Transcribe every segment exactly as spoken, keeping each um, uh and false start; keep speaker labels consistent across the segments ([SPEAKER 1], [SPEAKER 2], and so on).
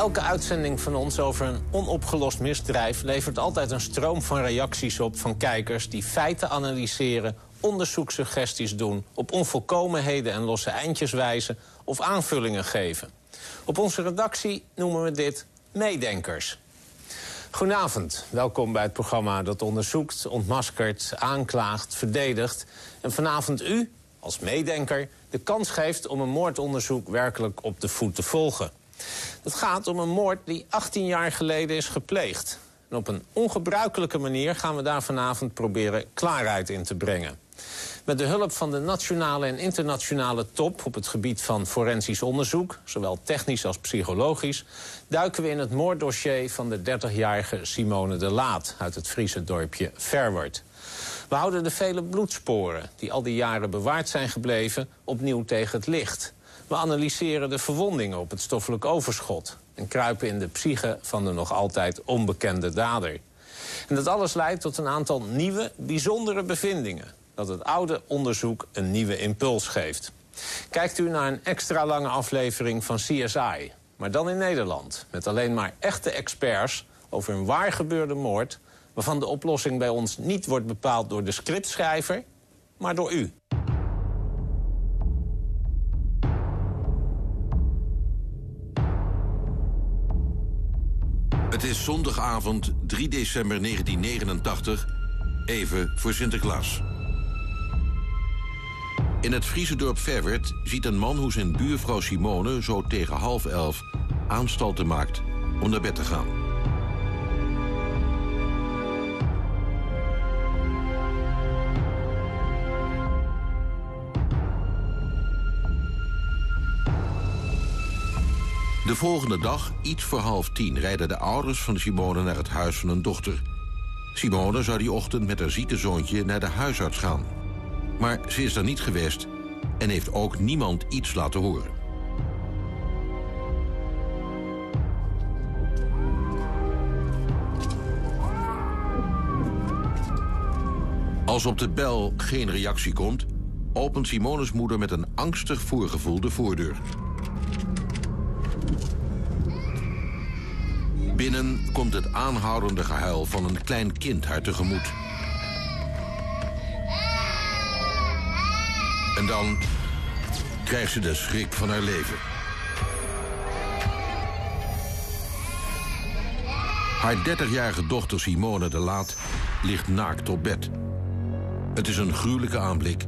[SPEAKER 1] Elke uitzending van ons over een onopgelost misdrijf levert altijd een stroom van reacties op van kijkers die feiten analyseren, onderzoekssuggesties doen, op onvolkomenheden en losse eindjes wijzen of aanvullingen geven. Op onze redactie noemen we dit meedenkers. Goedenavond, welkom bij het programma dat onderzoekt, ontmaskert, aanklaagt, verdedigt en vanavond u, als meedenker, de kans geeft om een moordonderzoek werkelijk op de voet te volgen. Het gaat om een moord die achttien jaar geleden is gepleegd. En op een ongebruikelijke manier gaan we daar vanavond proberen klaarheid in te brengen. Met de hulp van de nationale en internationale top op het gebied van forensisch onderzoek, zowel technisch als psychologisch, duiken we in het moorddossier van de dertigjarige Simone de Laat uit het Friese dorpje Verwerd. We houden de vele bloedsporen die al die jaren bewaard zijn gebleven opnieuw tegen het licht. We analyseren de verwondingen op het stoffelijk overschot en kruipen in de psyche van de nog altijd onbekende dader. En dat alles leidt tot een aantal nieuwe, bijzondere bevindingen, dat het oude onderzoek een nieuwe impuls geeft. Kijkt u naar een extra lange aflevering van C S I, maar dan in Nederland, met alleen maar echte experts over een waar gebeurde moord, waarvan de oplossing bij ons niet wordt bepaald door de scriptschrijver, maar door u.
[SPEAKER 2] Het is zondagavond drie december negentien negenentachtig, even voor Sinterklaas. In het Friese dorp Verwerd ziet een man hoe zijn buurvrouw Simone zo tegen half elf aanstalten maakt om naar bed te gaan. De volgende dag, iets voor half tien, rijden de ouders van Simone naar het huis van hun dochter. Simone zou die ochtend met haar zieke zoontje naar de huisarts gaan. Maar ze is daar niet geweest en heeft ook niemand iets laten horen. Als op de bel geen reactie komt, opent Simone's moeder met een angstig voorgevoel de voordeur. Binnen komt het aanhoudende gehuil van een klein kind haar tegemoet. En dan krijgt ze de schrik van haar leven. Haar dertigjarige dochter Simone de Laat ligt naakt op bed. Het is een gruwelijke aanblik.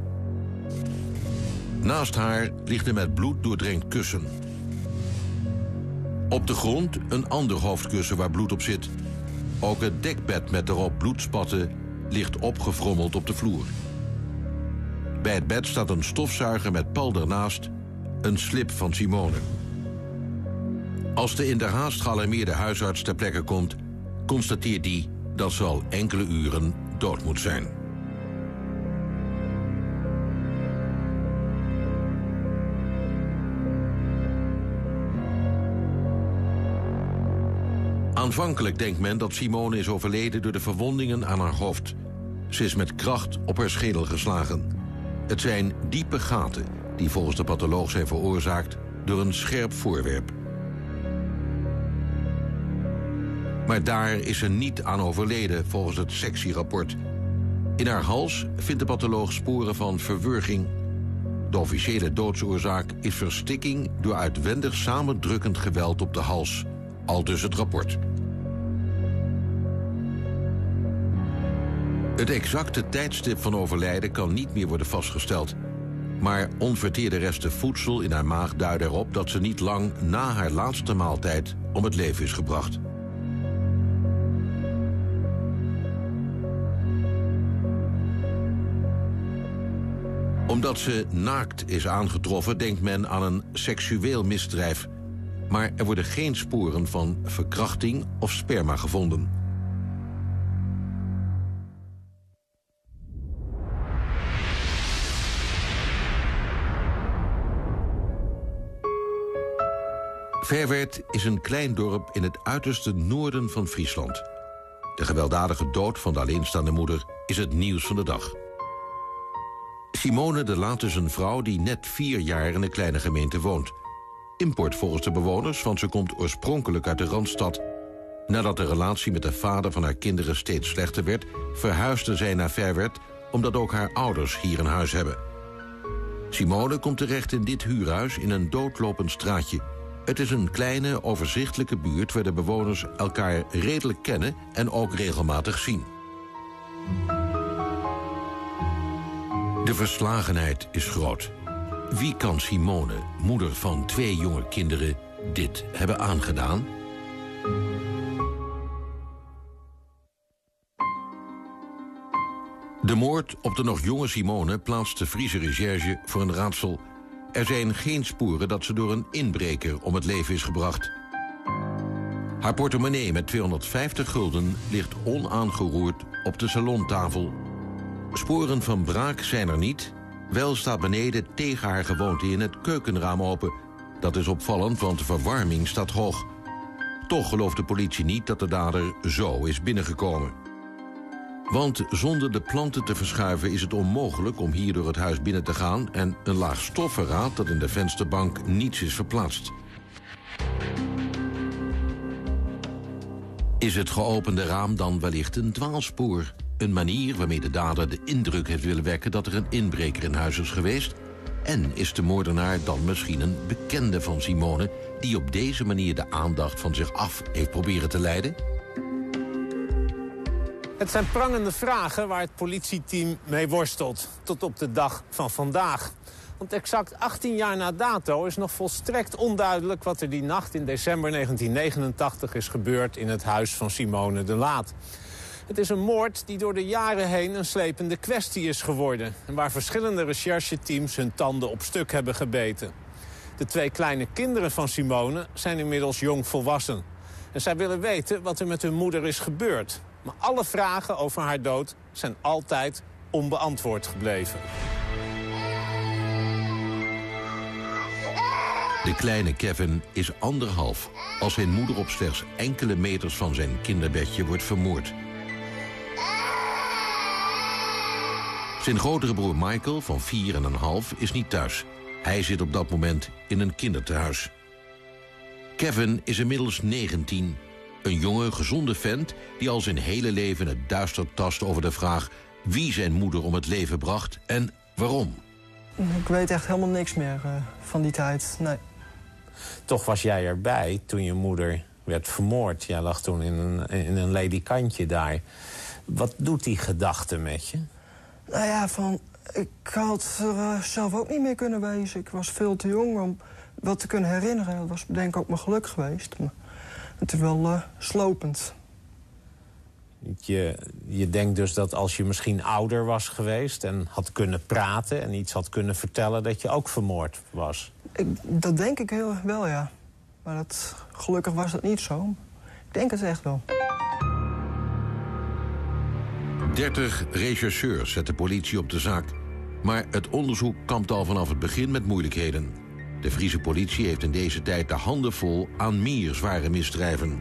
[SPEAKER 2] Naast haar ligt een met bloed doordrenkt kussen. Op de grond een ander hoofdkussen waar bloed op zit. Ook het dekbed met erop bloedspatten ligt opgefrommeld op de vloer. Bij het bed staat een stofzuiger met pal ernaast, een slip van Simone. Als de in der haast gealarmeerde huisarts ter plekke komt, constateert die dat ze al enkele uren dood moet zijn. Aanvankelijk denkt men dat Simone is overleden door de verwondingen aan haar hoofd. Ze is met kracht op haar schedel geslagen. Het zijn diepe gaten die volgens de patholoog zijn veroorzaakt door een scherp voorwerp. Maar daar is ze niet aan overleden volgens het sectierapport. In haar hals vindt de patholoog sporen van verwurging. De officiële doodsoorzaak is verstikking door uitwendig samendrukkend geweld op de hals, aldus het rapport. Het exacte tijdstip van overlijden kan niet meer worden vastgesteld. Maar onverteerde resten voedsel in haar maag duiden erop dat ze niet lang na haar laatste maaltijd om het leven is gebracht. Omdat ze naakt is aangetroffen, denkt men aan een seksueel misdrijf. Maar er worden geen sporen van verkrachting of sperma gevonden. Verwerd is een klein dorp in het uiterste noorden van Friesland. De gewelddadige dood van de alleenstaande moeder is het nieuws van de dag. Simone de Laat is een vrouw die net vier jaar in een kleine gemeente woont. import volgens de bewoners, want ze komt oorspronkelijk uit de Randstad. Nadat de relatie met de vader van haar kinderen steeds slechter werd, verhuisde zij naar Verwerd, omdat ook haar ouders hier een huis hebben. Simone komt terecht in dit huurhuis in een doodlopend straatje. Het is een kleine, overzichtelijke buurt waar de bewoners elkaar redelijk kennen en ook regelmatig zien. De verslagenheid is groot. Wie kan Simone, moeder van twee jonge kinderen, dit hebben aangedaan? De moord op de nog jonge Simone plaatst de Friese recherche voor een raadsel. Er zijn geen sporen dat ze door een inbreker om het leven is gebracht. Haar portemonnee met tweehonderdvijftig gulden ligt onaangeroerd op de salontafel. Sporen van braak zijn er niet. Wel staat beneden tegen haar gewoonte in het keukenraam open. Dat is opvallend, want de verwarming staat hoog. Toch gelooft de politie niet dat de dader zo is binnengekomen. Want zonder de planten te verschuiven is het onmogelijk om hier door het huis binnen te gaan en een laag stof verraadt dat in de vensterbank niets is verplaatst. Is het geopende raam dan wellicht een dwaalspoor? Een manier waarmee de dader de indruk heeft willen wekken dat er een inbreker in huis is geweest? En is de moordenaar dan misschien een bekende van Simone die op deze manier de aandacht van zich af heeft proberen te leiden?
[SPEAKER 1] Het zijn prangende vragen waar het politieteam mee worstelt. Tot op de dag van vandaag. Want exact achttien jaar na dato is nog volstrekt onduidelijk wat er die nacht in december negentien negenentachtig is gebeurd in het huis van Simone de Laat. Het is een moord die door de jaren heen een slepende kwestie is geworden. En waar verschillende rechercheteams hun tanden op stuk hebben gebeten. De twee kleine kinderen van Simone zijn inmiddels jong volwassen. En zij willen weten wat er met hun moeder is gebeurd. Maar alle vragen over haar dood zijn altijd onbeantwoord gebleven.
[SPEAKER 2] De kleine Kevin is anderhalf als zijn moeder op slechts enkele meters van zijn kinderbedje wordt vermoord. Zijn grotere broer Michael van vier en een half is niet thuis. Hij zit op dat moment in een kindertehuis. Kevin is inmiddels negentien. Een jonge, gezonde vent die al zijn hele leven het duister tast over de vraag wie zijn moeder om het leven bracht en waarom.
[SPEAKER 3] Ik weet echt helemaal niks meer uh, van die tijd, nee.
[SPEAKER 1] Toch was jij erbij toen je moeder werd vermoord. Jij lag toen in een, in een ledikantje daar. Wat doet die gedachte met je?
[SPEAKER 3] Nou ja, van, ik had er uh, zelf ook niet meer kunnen wezen. Ik was veel te jong om wat te kunnen herinneren. Dat was denk ik ook mijn geluk geweest. Maar het is wel uh, slopend.
[SPEAKER 1] Je, je denkt dus dat als je misschien ouder was geweest en had kunnen praten en iets had kunnen vertellen, dat je ook vermoord was?
[SPEAKER 3] Ik, dat denk ik heel, wel, ja. Maar dat, gelukkig was dat niet zo. Ik denk het echt wel.
[SPEAKER 2] dertig rechercheurs zet de politie op de zaak. Maar het onderzoek kampt al vanaf het begin met moeilijkheden. De Friese politie heeft in deze tijd de handen vol aan meer zware misdrijven.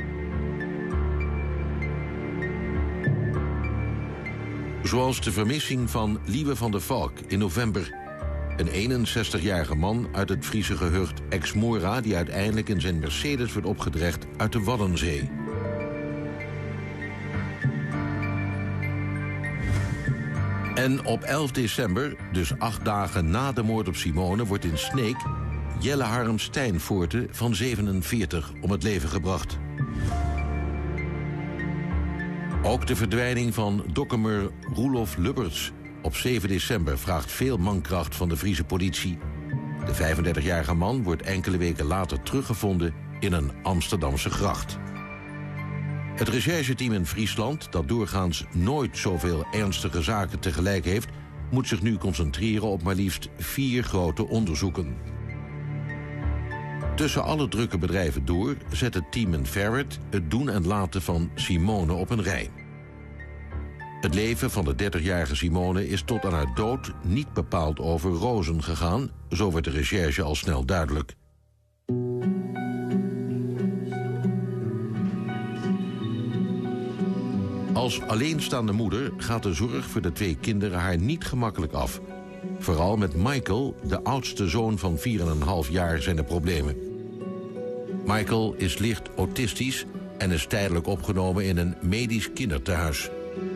[SPEAKER 2] Zoals de vermissing van Lieve van der Valk in november. Een eenenzestigjarige man uit het Friese gehucht Exmora die uiteindelijk in zijn Mercedes werd opgedrecht uit de Waddenzee. En op elf december, dus acht dagen na de moord op Simone, wordt in Sneek Jelle Harm Stijnvoorte van zevenenveertig om het leven gebracht. Ook de verdwijning van dokkemer Roelof Lubberts op zeven december vraagt veel mankracht van de Friese politie. De vijfendertigjarige man wordt enkele weken later teruggevonden in een Amsterdamse gracht. Het rechercheteam in Friesland, dat doorgaans nooit zoveel ernstige zaken tegelijk heeft, moet zich nu concentreren op maar liefst vier grote onderzoeken. Tussen alle drukke bedrijven door zet het team in Verwerd het doen en laten van Simone op een rij. Het leven van de dertigjarige Simone is tot aan haar dood niet bepaald over rozen gegaan, zo wordt de recherche al snel duidelijk. Als alleenstaande moeder gaat de zorg voor de twee kinderen haar niet gemakkelijk af. Vooral met Michael, de oudste zoon van vier en een half jaar, zijn er problemen. Michael is licht autistisch en is tijdelijk opgenomen in een medisch kindertehuis.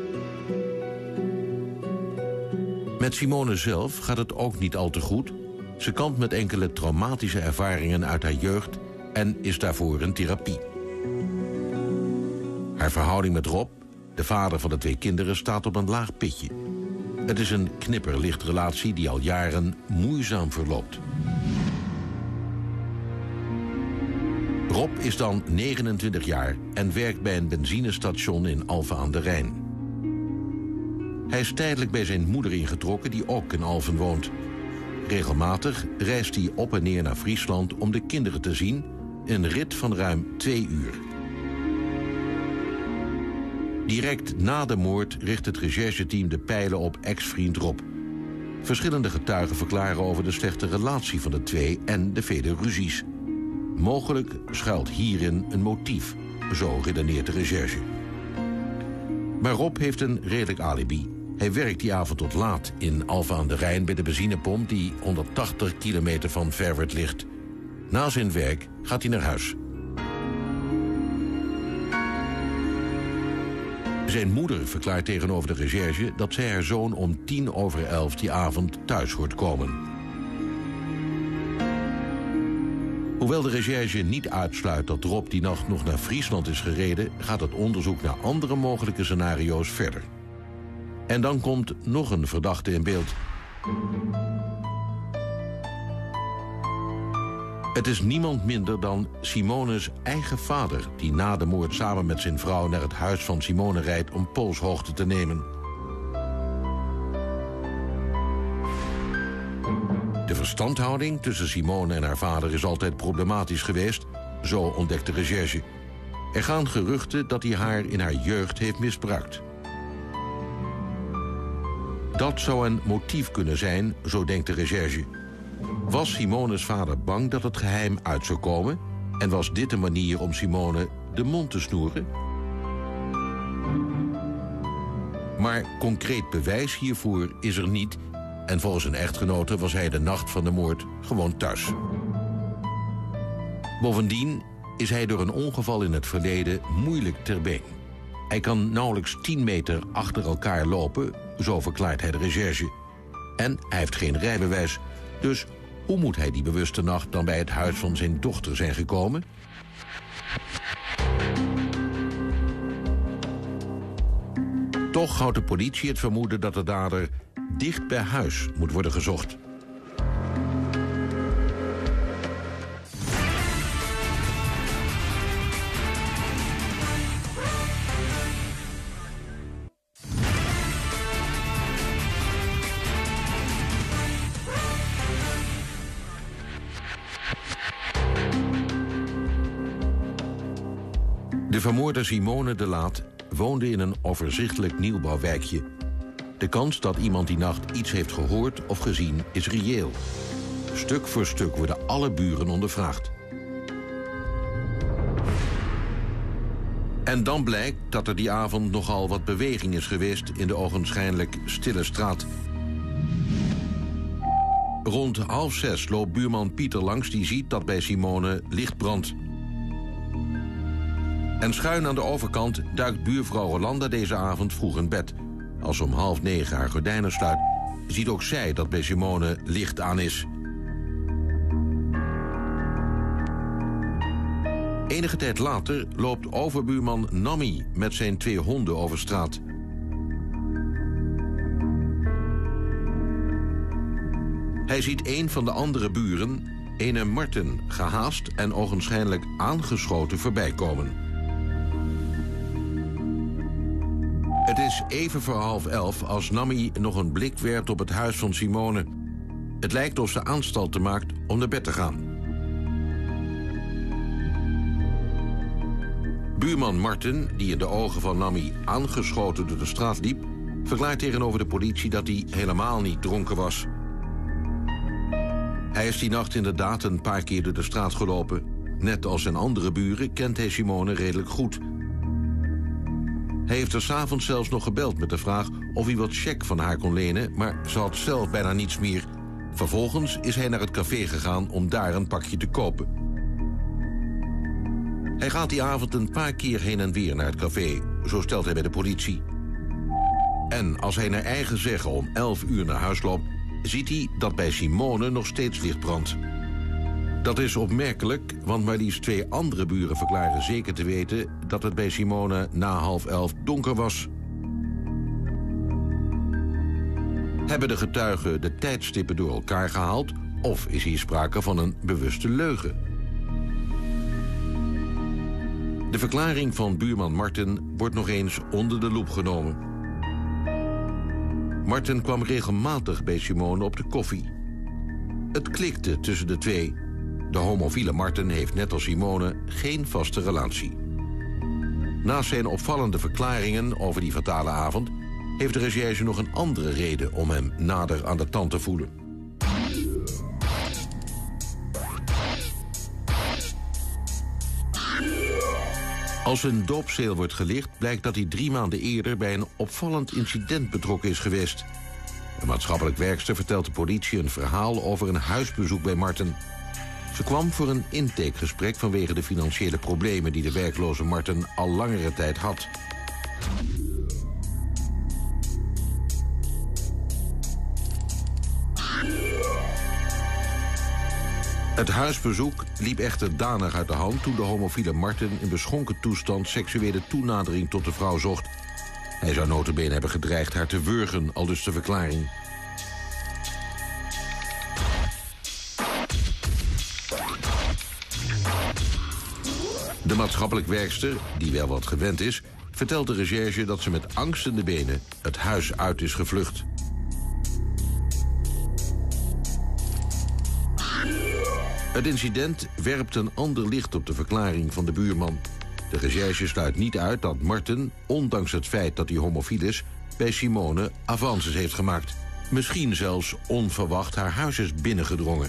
[SPEAKER 2] Met Simone zelf gaat het ook niet al te goed. Ze kampt met enkele traumatische ervaringen uit haar jeugd en is daarvoor in therapie. Haar verhouding met Rob, de vader van de twee kinderen, staat op een laag pitje. Het is een knipperlichtrelatie die al jaren moeizaam verloopt. Rob is dan negenentwintig jaar en werkt bij een benzinestation in Alphen aan de Rijn. Hij is tijdelijk bij zijn moeder ingetrokken, die ook in Alphen woont. Regelmatig reist hij op en neer naar Friesland om de kinderen te zien, een rit van ruim twee uur. Direct na de moord richt het rechercheteam de pijlen op ex-vriend Rob. Verschillende getuigen verklaren over de slechte relatie van de twee en de vele ruzies. Mogelijk schuilt hierin een motief, zo redeneert de recherche. Maar Rob heeft een redelijk alibi. Hij werkt die avond tot laat in Alphen aan de Rijn bij de benzinepomp die honderdtachtig kilometer van Verwerd ligt. Na zijn werk gaat hij naar huis. Zijn moeder verklaart tegenover de recherche dat zij haar zoon om tien over elf die avond thuis hoort komen. Hoewel de recherche niet uitsluit dat Rob die nacht nog naar Friesland is gereden, gaat het onderzoek naar andere mogelijke scenario's verder. En dan komt nog een verdachte in beeld. Het is niemand minder dan Simone's eigen vader, die na de moord samen met zijn vrouw naar het huis van Simone rijdt om polshoogte te nemen. De verstandhouding tussen Simone en haar vader is altijd problematisch geweest, zo ontdekt de recherche. Er gaan geruchten dat hij haar in haar jeugd heeft misbruikt. Dat zou een motief kunnen zijn, zo denkt de recherche. Was Simone's vader bang dat het geheim uit zou komen? En was dit een manier om Simone de mond te snoeren? Maar concreet bewijs hiervoor is er niet. En volgens zijn echtgenote was hij de nacht van de moord gewoon thuis. Bovendien is hij door een ongeval in het verleden moeilijk ter been. Hij kan nauwelijks tien meter achter elkaar lopen, zo verklaart hij de recherche. En hij heeft geen rijbewijs, dus hoe moet hij die bewuste nacht dan bij het huis van zijn dochter zijn gekomen? Toch houdt de politie het vermoeden dat de dader dicht bij huis moet worden gezocht. De vermoorde Simone de Laat woonde in een overzichtelijk nieuwbouwwijkje. De kans dat iemand die nacht iets heeft gehoord of gezien is reëel. Stuk voor stuk worden alle buren ondervraagd. En dan blijkt dat er die avond nogal wat beweging is geweest in de ogenschijnlijk stille straat. Rond half zes loopt buurman Pieter langs die ziet dat bij Simone licht brandt. En schuin aan de overkant duikt buurvrouw Rolanda deze avond vroeg in bed. Als ze om half negen haar gordijnen sluit, ziet ook zij dat bij Simone licht aan is. Enige tijd later loopt overbuurman Nammi met zijn twee honden over straat. Hij ziet een van de andere buren, ene Marten, gehaast en ogenschijnlijk aangeschoten voorbijkomen. Het is even voor half elf als Nammi nog een blik werpt op het huis van Simone. Het lijkt of ze aanstalten maakt om naar bed te gaan. Buurman Marten, die in de ogen van Nammi aangeschoten door de straat liep, verklaart tegenover de politie dat hij helemaal niet dronken was. Hij is die nacht inderdaad een paar keer door de straat gelopen. Net als zijn andere buren kent hij Simone redelijk goed. Hij Hij heeft er 's avonds zelfs nog gebeld met de vraag of hij wat cheque van haar kon lenen, maar ze had zelf bijna niets meer. Vervolgens is hij naar het café gegaan om daar een pakje te kopen. Hij gaat die avond een paar keer heen en weer naar het café, zo stelt hij bij de politie. En als hij naar eigen zeggen om elf uur naar huis loopt, ziet hij dat bij Simone nog steeds licht brandt. Dat is opmerkelijk, want maar liefst twee andere buren verklaren zeker te weten dat het bij Simone na half elf donker was. Hebben de getuigen de tijdstippen door elkaar gehaald, of is hier sprake van een bewuste leugen? De verklaring van buurman Marten wordt nog eens onder de loep genomen. Marten kwam regelmatig bij Simone op de koffie. Het klikte tussen de twee. De homofiele Marten heeft net als Simone geen vaste relatie. Naast zijn opvallende verklaringen over die fatale avond heeft de recherche nog een andere reden om hem nader aan de tand te voelen. Als een doopseel wordt gelicht, blijkt dat hij drie maanden eerder bij een opvallend incident betrokken is geweest. Een maatschappelijk werkster vertelt de politie een verhaal over een huisbezoek bij Marten. Ze kwam voor een intakegesprek vanwege de financiële problemen die de werkloze Marten al langere tijd had. Het huisbezoek liep echter danig uit de hand toen de homofiele Marten in beschonken toestand seksuele toenadering tot de vrouw zocht. Hij zou nota bene hebben gedreigd haar te wurgen, aldus de verklaring. De maatschappelijk werkster, die wel wat gewend is, vertelt de recherche dat ze met angst in de benen het huis uit is gevlucht. Het incident werpt een ander licht op de verklaring van de buurman. De recherche sluit niet uit dat Marten, ondanks het feit dat hij homofiel is, bij Simone avances heeft gemaakt. Misschien zelfs onverwacht haar huis is binnengedrongen.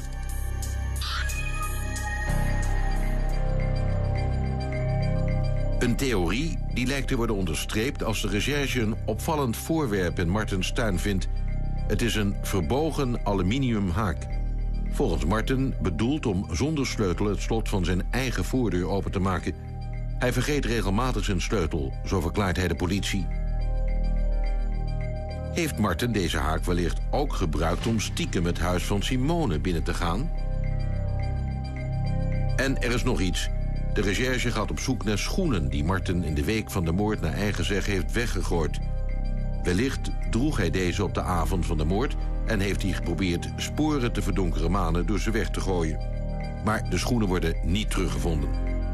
[SPEAKER 2] Een theorie die lijkt te worden onderstreept als de recherche een opvallend voorwerp in Martens tuin vindt. Het is een verbogen aluminium haak. Volgens Marten bedoeld om zonder sleutel het slot van zijn eigen voordeur open te maken. Hij vergeet regelmatig zijn sleutel, zo verklaart hij de politie. Heeft Marten deze haak wellicht ook gebruikt om stiekem het huis van Simone binnen te gaan? En er is nog iets. De recherche gaat op zoek naar schoenen die Marten in de week van de moord naar eigen zeggen heeft weggegooid. Wellicht droeg hij deze op de avond van de moord en heeft hij geprobeerd sporen te verdonkere manen door ze weg te gooien. Maar de schoenen worden niet teruggevonden.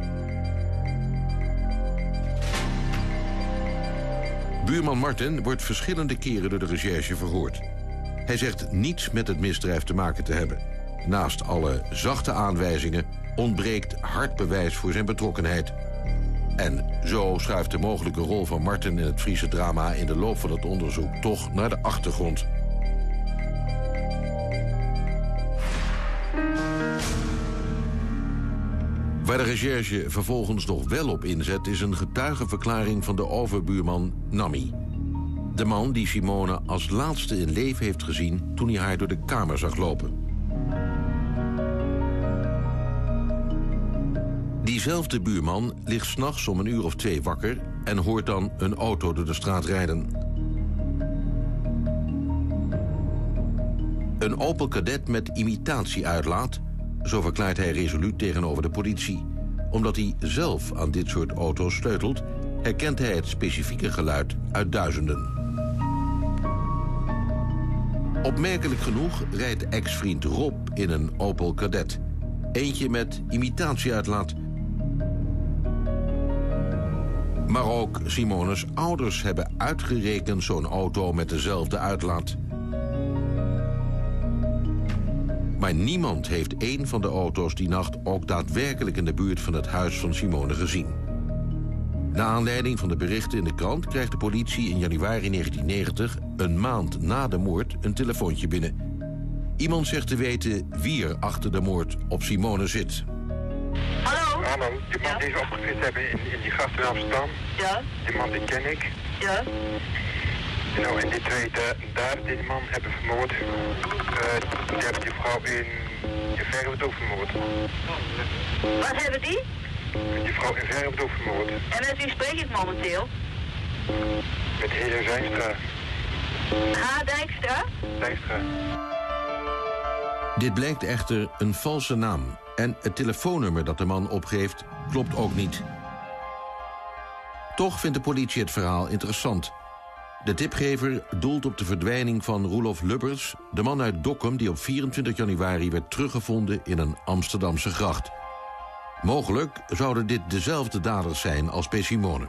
[SPEAKER 2] Buurman Marten wordt verschillende keren door de recherche verhoord. Hij zegt niets met het misdrijf te maken te hebben. Naast alle zachte aanwijzingen ontbreekt hard bewijs voor zijn betrokkenheid. En zo schuift de mogelijke rol van Marten in het Friese drama in de loop van het onderzoek toch naar de achtergrond. Waar de recherche vervolgens nog wel op inzet is een getuigenverklaring van de overbuurman Nammy. De man die Simone als laatste in leven heeft gezien toen hij haar door de kamer zag lopen. Diezelfde buurman ligt 's nachts om een uur of twee wakker en hoort dan een auto door de straat rijden. Een Opel Kadett met imitatieuitlaat, zo verklaart hij resoluut tegenover de politie. Omdat hij zelf aan dit soort auto's sleutelt, herkent hij het specifieke geluid uit duizenden. Opmerkelijk genoeg rijdt ex-vriend Rob in een Opel Kadett. Eentje met imitatieuitlaat. Maar ook Simone's ouders hebben uitgerekend zo'n auto met dezelfde uitlaat. Maar niemand heeft één van de auto's die nacht ook daadwerkelijk in de buurt van het huis van Simone gezien. Naar aanleiding van de berichten in de krant krijgt de politie in januari negentien negentig, een maand na de moord, een telefoontje binnen. Iemand zegt te weten wie er achter de moord op Simone zit.
[SPEAKER 4] Hallo? Hallo, die man
[SPEAKER 5] Ja.
[SPEAKER 4] die ze opgepakt hebben in, in die gasten in Amsterdam.
[SPEAKER 5] Ja,
[SPEAKER 4] Die man die ken ik.
[SPEAKER 5] ja.
[SPEAKER 4] Nou, en die twee da- daar die die man hebben vermoord. Uh, die hebben die vrouw in, in Verhoeven vermoord.
[SPEAKER 5] Wat hebben die?
[SPEAKER 4] Die vrouw in Verhoeven vermoord.
[SPEAKER 5] En met wie spreek ik momenteel?
[SPEAKER 4] Met heer Zijnstra.
[SPEAKER 5] H. Dijkstra?
[SPEAKER 4] Dijkstra.
[SPEAKER 2] Dit blijkt echter een valse naam. En het telefoonnummer dat de man opgeeft klopt ook niet. Toch vindt de politie het verhaal interessant. De tipgever doelt op de verdwijning van Roelof Lubbers, de man uit Dokkum die op vierentwintig januari werd teruggevonden in een Amsterdamse gracht. Mogelijk zouden dit dezelfde daders zijn als bij Simone.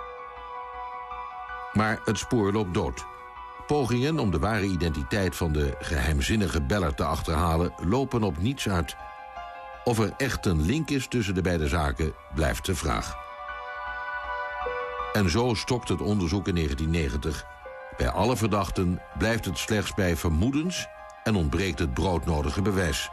[SPEAKER 2] Maar het spoor loopt dood. Pogingen om de ware identiteit van de geheimzinnige beller te achterhalen lopen op niets uit. Of er echt een link is tussen de beide zaken, blijft de vraag. En zo stokt het onderzoek in negentien negentig. Bij alle verdachten blijft het slechts bij vermoedens en ontbreekt het broodnodige bewijs.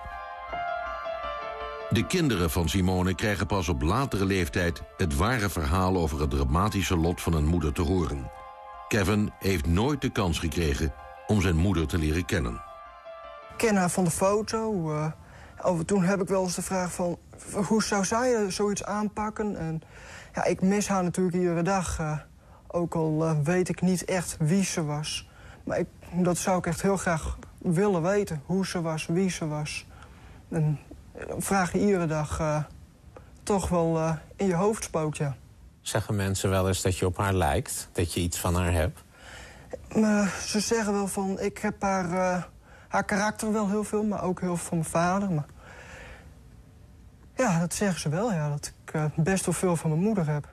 [SPEAKER 2] De kinderen van Simone krijgen pas op latere leeftijd het ware verhaal over het dramatische lot van een moeder te horen. Kevin heeft nooit de kans gekregen om zijn moeder te leren kennen.
[SPEAKER 3] Ik ken haar van de foto. Uh, over toen heb ik wel eens de vraag van, hoe zou zij zoiets aanpakken? En ja, ik mis haar natuurlijk iedere dag. Uh, ook al uh, weet ik niet echt wie ze was. Maar ik, dat zou ik echt heel graag willen weten. Hoe ze was, wie ze was. En dan vraag je iedere dag uh, toch wel uh, in je hoofd spookt, ja.
[SPEAKER 1] Zeggen mensen wel eens dat je op haar lijkt? Dat je iets van haar hebt?
[SPEAKER 3] Maar ze zeggen wel van, ik heb haar, uh, haar karakter wel heel veel, maar ook heel veel van mijn vader. Maar ja, dat zeggen ze wel, ja, dat ik uh, best wel veel van mijn moeder heb.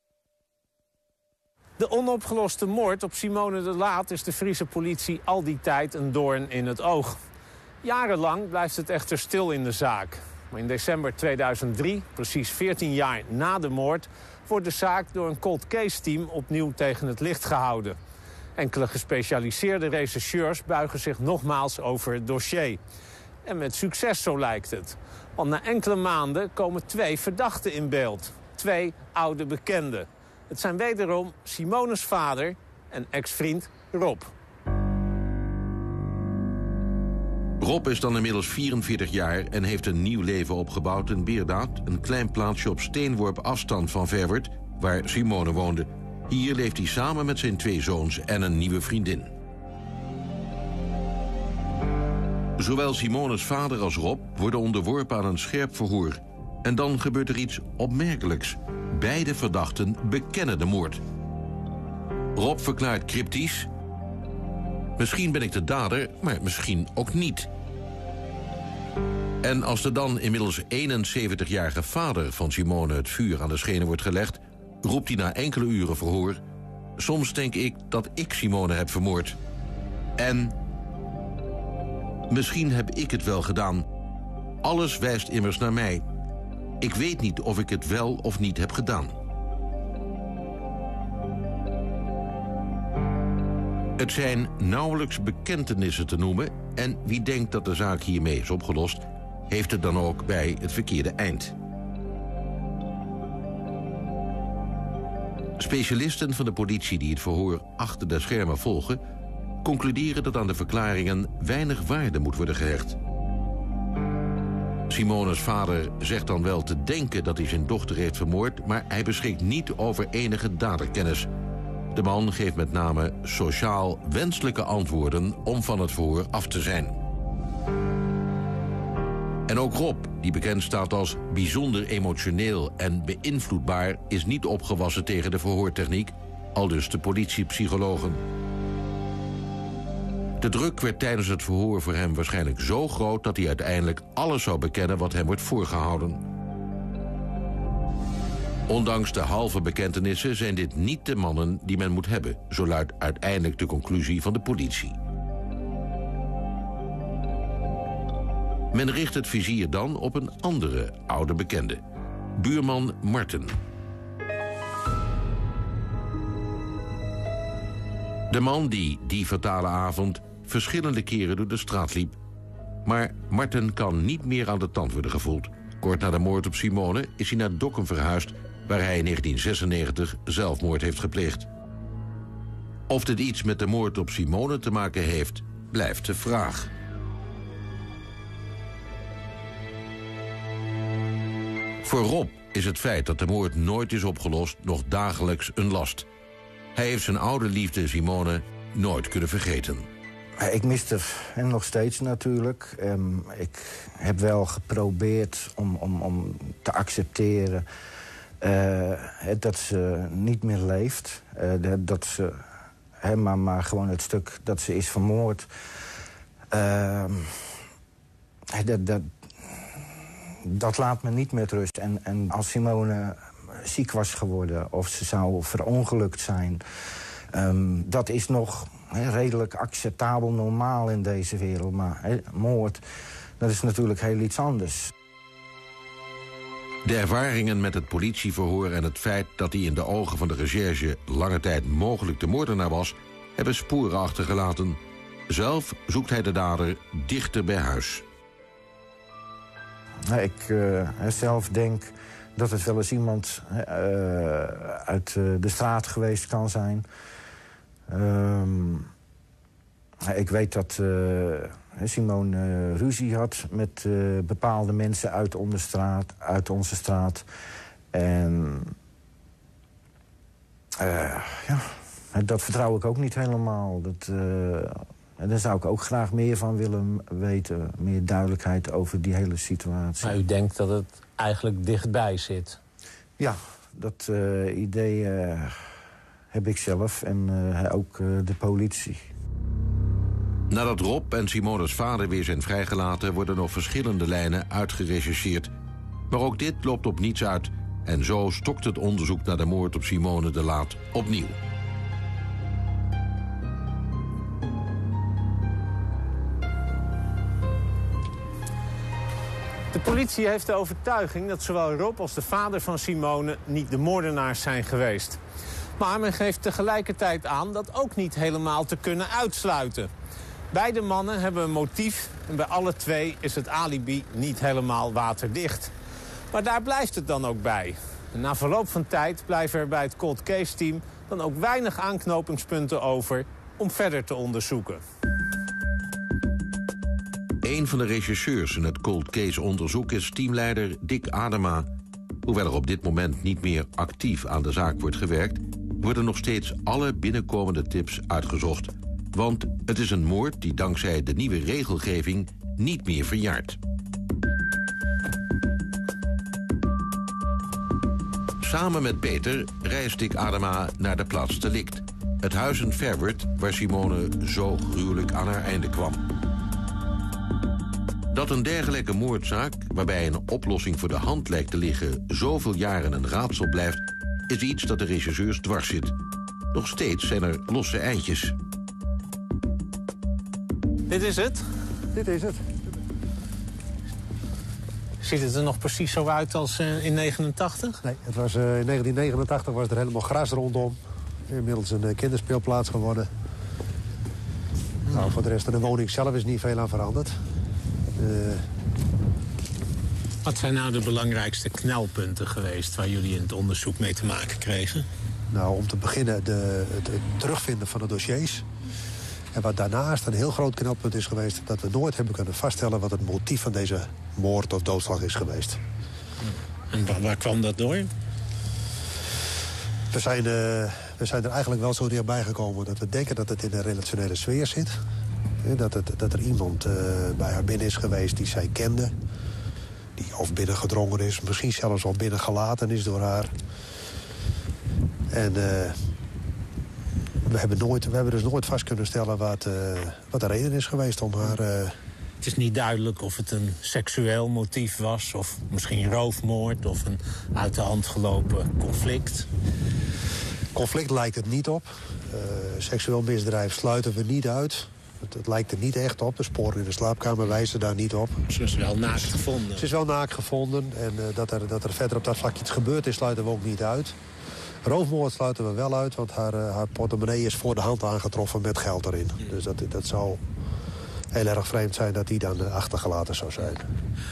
[SPEAKER 1] De onopgeloste moord op Simone de Laat is de Friese politie al die tijd een doorn in het oog. Jarenlang blijft het echter stil in de zaak. Maar in december tweeduizend drie, precies veertien jaar na de moord, wordt de zaak door een cold case team opnieuw tegen het licht gehouden. Enkele gespecialiseerde rechercheurs buigen zich nogmaals over het dossier. En met succes, zo lijkt het. Want na enkele maanden komen twee verdachten in beeld. Twee oude bekenden. Het zijn wederom Simone's vader en ex-vriend Rob.
[SPEAKER 2] Rob is dan inmiddels vierenveertig jaar en heeft een nieuw leven opgebouwd in Beerdaad, een klein plaatsje op steenworp afstand van Verwerd, waar Simone woonde. Hier leeft hij samen met zijn twee zoons en een nieuwe vriendin. Zowel Simone's vader als Rob worden onderworpen aan een scherp verhoor. En dan gebeurt er iets opmerkelijks. Beide verdachten bekennen de moord. Rob verklaart cryptisch: misschien ben ik de dader, maar misschien ook niet. En als de dan inmiddels eenenzeventigjarige vader van Simone het vuur aan de schenen wordt gelegd, roept hij na enkele uren verhoor: soms denk ik dat ik Simone heb vermoord. En misschien heb ik het wel gedaan. Alles wijst immers naar mij. Ik weet niet of ik het wel of niet heb gedaan. Het zijn nauwelijks bekentenissen te noemen, en wie denkt dat de zaak hiermee is opgelost, heeft het dan ook bij het verkeerde eind. Specialisten van de politie die het verhoor achter de schermen volgen, concluderen dat aan de verklaringen weinig waarde moet worden gehecht. Simone's vader zegt dan wel te denken dat hij zijn dochter heeft vermoord, maar hij beschikt niet over enige daderkennis. De man geeft met name sociaal wenselijke antwoorden om van het verhoor af te zijn. En ook Rob, die bekend staat als bijzonder emotioneel en beïnvloedbaar, is niet opgewassen tegen de verhoortechniek, aldus de politiepsychologen. De druk werd tijdens het verhoor voor hem waarschijnlijk zo groot dat hij uiteindelijk alles zou bekennen wat hem wordt voorgehouden. Ondanks de halve bekentenissen zijn dit niet de mannen die men moet hebben, zo luidt uiteindelijk de conclusie van de politie. Men richt het vizier dan op een andere oude bekende, buurman Marten. De man die die fatale avond verschillende keren door de straat liep. Maar Marten kan niet meer aan de tand worden gevoeld. Kort na de moord op Simone is hij naar Dokkum verhuisd, waar hij in negentien zesennegentig zelfmoord heeft gepleegd. Of dit iets met de moord op Simone te maken heeft, blijft de vraag. Voor Rob is het feit dat de moord nooit is opgelost nog dagelijks een last. Hij heeft zijn oude liefde Simone nooit kunnen vergeten.
[SPEAKER 6] Ik mis er en nog steeds natuurlijk. Um, ik heb wel geprobeerd om, om, om te accepteren uh, dat ze niet meer leeft. Uh, dat ze, he, maar, maar gewoon het stuk dat ze is vermoord. Uh, dat, dat, dat laat me niet met rust. En, en als Simone ziek was geworden of ze zou verongelukt zijn, Um, dat is nog he, redelijk acceptabel normaal in deze wereld. Maar he, moord, dat is natuurlijk heel iets anders.
[SPEAKER 2] De ervaringen met het politieverhoor en het feit dat hij in de ogen van de recherche lange tijd mogelijk de moordenaar was, hebben sporen achtergelaten. Zelf zoekt hij de dader dichter bij huis.
[SPEAKER 6] Ik uh, zelf denk dat het wel eens iemand uh, uit uh, de straat geweest kan zijn. Um, ik weet dat uh, Simone uh, ruzie had met uh, bepaalde mensen uit, straat, uit onze straat. En uh, ja, dat vertrouw ik ook niet helemaal. Dat, uh, daar zou ik ook graag meer van willen weten. Meer duidelijkheid over die hele situatie.
[SPEAKER 1] Maar u denkt dat het eigenlijk dichtbij zit?
[SPEAKER 6] Ja, dat uh, idee uh, heb ik zelf en uh, ook uh, de politie.
[SPEAKER 2] Nadat Rob en Simone's vader weer zijn vrijgelaten, worden nog verschillende lijnen uitgerechercheerd. Maar ook dit loopt op niets uit. En zo stokt het onderzoek naar de moord op Simone de Laat opnieuw.
[SPEAKER 1] De politie heeft de overtuiging dat zowel Rob als de vader van Simone niet de moordenaars zijn geweest. Maar men geeft tegelijkertijd aan dat ook niet helemaal te kunnen uitsluiten. Beide mannen hebben een motief en bij alle twee is het alibi niet helemaal waterdicht. Maar daar blijft het dan ook bij. En na verloop van tijd blijven er bij het cold case team dan ook weinig aanknopingspunten over om verder te onderzoeken.
[SPEAKER 2] Een van de rechercheurs in het cold case onderzoek is teamleider Dick Adema. Hoewel er op dit moment niet meer actief aan de zaak wordt gewerkt, worden nog steeds alle binnenkomende tips uitgezocht. Want het is een moord die dankzij de nieuwe regelgeving niet meer verjaart. Samen met Peter reist Dick Adema naar de plaats delict. Het huis in Verwoerd waar Simone zo gruwelijk aan haar einde kwam. Dat een dergelijke moordzaak, waarbij een oplossing voor de hand lijkt te liggen, zoveel jaren een raadsel blijft, is iets dat de rechercheurs dwars zit. Nog steeds zijn er losse eindjes.
[SPEAKER 1] Dit is het?
[SPEAKER 7] Dit is het.
[SPEAKER 1] Ziet het er nog precies zo uit als uh, in negenentachtig?
[SPEAKER 7] Nee, het was, uh, in negentien negenentachtig was er helemaal gras rondom. Inmiddels een uh, kinderspeelplaats geworden. Hmm. Nou, voor de rest van de woning zelf is niet veel aan veranderd. Uh...
[SPEAKER 1] Wat zijn nou de belangrijkste knelpunten geweest waar jullie in het onderzoek mee te maken kregen?
[SPEAKER 7] Nou, om te beginnen de, het, het terugvinden van de dossiers. En wat daarnaast een heel groot knelpunt is geweest, dat we nooit hebben kunnen vaststellen wat het motief van deze moord of doodslag is geweest.
[SPEAKER 1] En waar, waar kwam dat door?
[SPEAKER 7] We zijn, uh, we zijn er eigenlijk wel zo dichtbij gekomen dat we denken dat het in een relationele sfeer zit. Dat, het, dat er iemand uh, bij haar binnen is geweest die zij kende. Die of binnengedrongen is, misschien zelfs al binnengelaten is door haar. En uh, we, hebben nooit, we hebben dus nooit vast kunnen stellen wat, uh, wat de reden is geweest om haar... Uh...
[SPEAKER 1] Het is niet duidelijk of het een seksueel motief was, of misschien roofmoord, of een uit de hand gelopen conflict.
[SPEAKER 7] Conflict lijkt het niet op. Uh, seksueel misdrijf sluiten we niet uit. Het, het lijkt er niet echt op. De sporen in de slaapkamer wijzen daar niet op.
[SPEAKER 1] Ze is wel naakt gevonden.
[SPEAKER 7] Ze is wel naakt gevonden. En uh, dat, er, dat er verder op dat vlak iets gebeurd is, sluiten we ook niet uit. Roofmoord sluiten we wel uit, want haar, uh, haar portemonnee is voor de hand aangetroffen met geld erin. Ja. Dus dat, dat zou heel erg vreemd zijn dat die dan uh, achtergelaten zou zijn.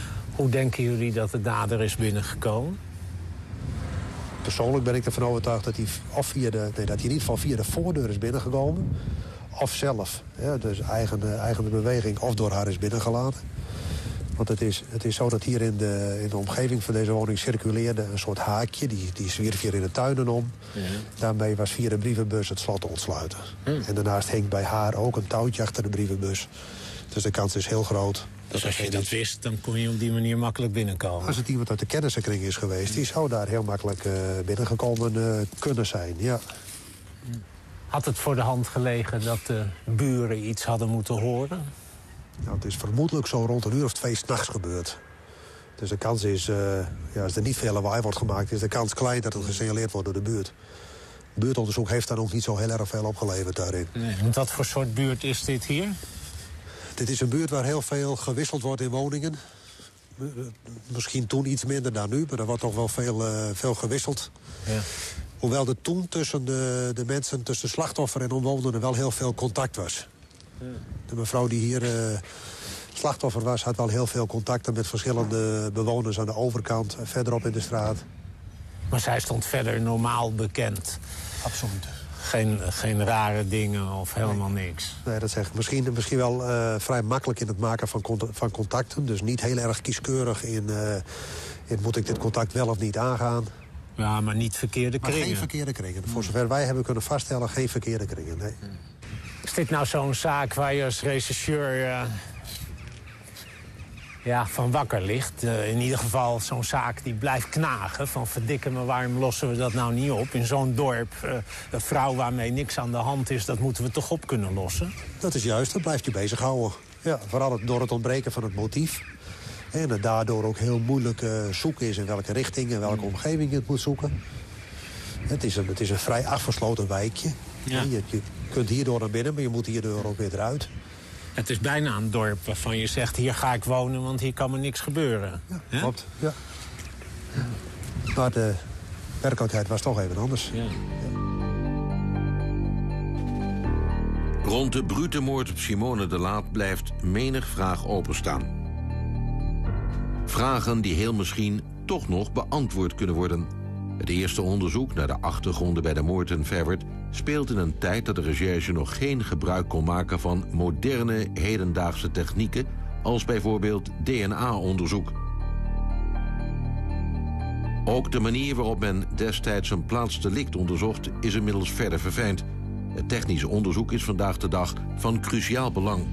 [SPEAKER 1] Hoe denken jullie dat de dader is binnengekomen?
[SPEAKER 7] Persoonlijk ben ik ervan overtuigd dat hij, of via de, nee, dat hij in ieder geval via de voordeur is binnengekomen. Of zelf, ja, dus eigen, eigen beweging, of door haar is binnengelaten. Want het is, het is zo dat hier in de, in de omgeving van deze woning circuleerde een soort haakje. Die, die zwierf hier in de tuinen om. Ja. Daarmee was via de brievenbus het slot te ontsluiten. Hm. En daarnaast hing bij haar ook een touwtje achter de brievenbus. Dus de kans is heel groot.
[SPEAKER 1] Dus als je dat wist, dan kon je op die manier makkelijk binnenkomen?
[SPEAKER 7] Als het iemand uit de kennissenkring is geweest, die zou daar heel makkelijk uh, binnengekomen uh, kunnen zijn, ja.
[SPEAKER 1] Had het voor de hand gelegen dat de buren iets hadden moeten horen?
[SPEAKER 7] Nou, het is vermoedelijk zo rond een uur of twee 's nachts gebeurd. Dus de kans is, uh, ja, als er niet veel lawaai wordt gemaakt, is de kans klein dat het gesignaleerd wordt door de buurt. Buurtonderzoek heeft daar ook niet zo heel erg veel opgeleverd daarin.
[SPEAKER 1] Nee, want wat voor soort buurt is dit hier?
[SPEAKER 7] Dit is een buurt waar heel veel gewisseld wordt in woningen. Misschien toen iets minder dan nu, maar er wordt toch wel veel, uh, veel gewisseld. Ja. Hoewel er toen tussen de, de mensen, tussen de slachtoffer en omwonenden wel heel veel contact was. Ja. De mevrouw die hier uh, slachtoffer was, had wel heel veel contacten met verschillende bewoners aan de overkant, verderop in de straat.
[SPEAKER 1] Maar zij stond verder normaal bekend?
[SPEAKER 7] Absoluut.
[SPEAKER 1] Geen, geen rare dingen of helemaal nee. niks?
[SPEAKER 7] Nee, dat zeg ik. Misschien, misschien wel uh, vrij makkelijk in het maken van, cont van contacten. Dus niet heel erg kieskeurig in, uh, in moet ik dit contact wel of niet aangaan.
[SPEAKER 1] Ja, maar niet verkeerde kringen.
[SPEAKER 7] Maar geen verkeerde kringen. Voor zover wij hebben kunnen vaststellen, geen verkeerde kringen, nee.
[SPEAKER 1] Is dit nou zo'n zaak waar je als rechercheur uh, ja, van wakker ligt? Uh, in ieder geval zo'n zaak die blijft knagen. Van verdikke me, waarom lossen we dat nou niet op? In zo'n dorp, uh, een vrouw waarmee niks aan de hand is, dat moeten we toch op kunnen lossen?
[SPEAKER 7] Dat is juist, dat blijft je bezighouden. Ja, vooral door het ontbreken van het motief. En het daardoor ook heel moeilijk uh, zoeken is in welke richting en welke omgeving je het moet zoeken. Het is een, het is een vrij afgesloten wijkje. Ja. Je, je kunt hierdoor naar binnen, maar je moet hierdoor ook weer eruit.
[SPEAKER 1] Het is bijna een dorp waarvan je zegt, hier ga ik wonen, want hier kan me niks gebeuren.
[SPEAKER 7] Ja, klopt, ja. Maar de werkelijkheid was toch even anders. Ja. Ja.
[SPEAKER 2] Rond de brute moord op Simone de Laat blijft menig vraag openstaan. Vragen die heel misschien toch nog beantwoord kunnen worden. Het eerste onderzoek naar de achtergronden bij de moord in Verwerd speelt in een tijd dat de recherche nog geen gebruik kon maken van moderne hedendaagse technieken, als bijvoorbeeld D N A-onderzoek. Ook de manier waarop men destijds een plaatsdelict onderzocht is inmiddels verder verfijnd. Het technische onderzoek is vandaag de dag van cruciaal belang.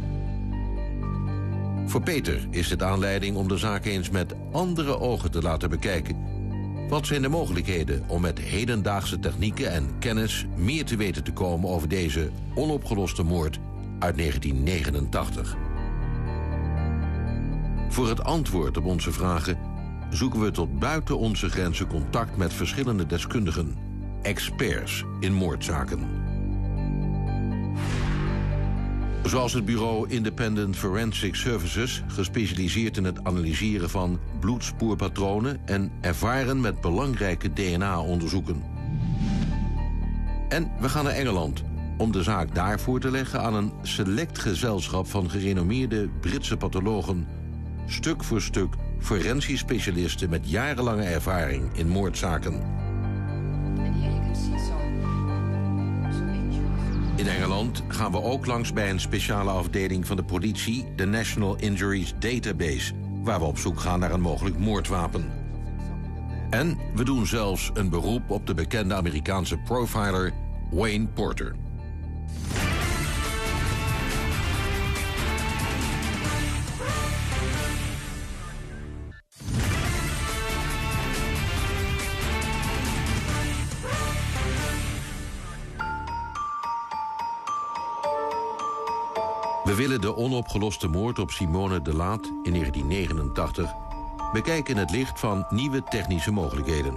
[SPEAKER 2] Voor Peter is dit aanleiding om de zaak eens met andere ogen te laten bekijken. Wat zijn de mogelijkheden om met hedendaagse technieken en kennis meer te weten te komen over deze onopgeloste moord uit negentien negenentachtig? Voor het antwoord op onze vragen zoeken we tot buiten onze grenzen contact met verschillende deskundigen, experts in moordzaken. Zoals het bureau Independent Forensic Services, gespecialiseerd in het analyseren van bloedspoorpatronen en ervaren met belangrijke D N A-onderzoeken. En we gaan naar Engeland om de zaak daar voor te leggen aan een select gezelschap van gerenommeerde Britse pathologen, stuk voor stuk forensisch specialisten met jarenlange ervaring in moordzaken. In Engeland gaan we ook langs bij een speciale afdeling van de politie, de National Injuries Database, waar we op zoek gaan naar een mogelijk moordwapen. En we doen zelfs een beroep op de bekende Amerikaanse profiler Wayne Porter. We willen de onopgeloste moord op Simone de Laat in negentien negenentachtig bekijken in het licht van nieuwe technische mogelijkheden.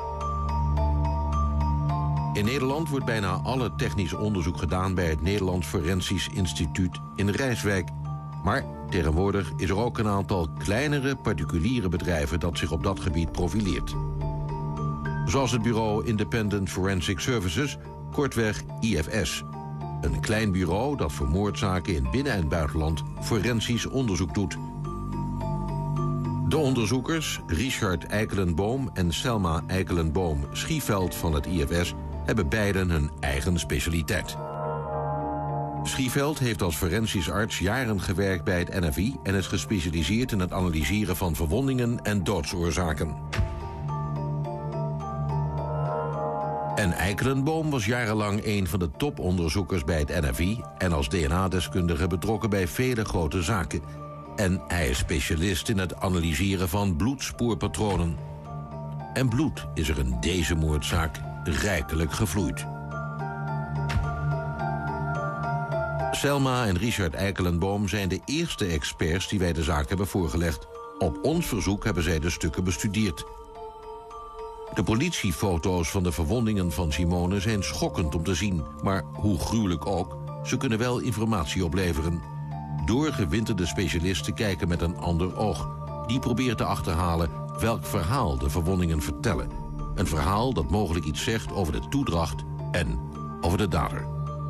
[SPEAKER 2] In Nederland wordt bijna alle technisch onderzoek gedaan bij het Nederlands Forensisch Instituut in Rijswijk. Maar tegenwoordig is er ook een aantal kleinere particuliere bedrijven dat zich op dat gebied profileert. Zoals het bureau Independent Forensic Services, kortweg I F S. Een klein bureau dat voor moordzaken in binnen- en buitenland forensisch onderzoek doet. De onderzoekers, Richard Eikelenboom en Selma Eikelenboom-Schieveld van het I F S... hebben beiden hun eigen specialiteit. Schieveld heeft als forensisch arts jaren gewerkt bij het N F I... en is gespecialiseerd in het analyseren van verwondingen en doodsoorzaken. En Eikelenboom was jarenlang een van de toponderzoekers bij het N F I... en als D N A-deskundige betrokken bij vele grote zaken. En hij is specialist in het analyseren van bloedspoorpatronen. En bloed is er in deze moordzaak rijkelijk gevloeid. Selma en Richard Eikelenboom zijn de eerste experts die wij de zaak hebben voorgelegd. Op ons verzoek hebben zij de stukken bestudeerd. De politiefoto's van de verwondingen van Simone zijn schokkend om te zien. Maar hoe gruwelijk ook, ze kunnen wel informatie opleveren. Doorgewinterde specialisten kijken met een ander oog. Die probeert te achterhalen welk verhaal de verwondingen vertellen. Een verhaal dat mogelijk iets zegt over de toedracht en over de dader.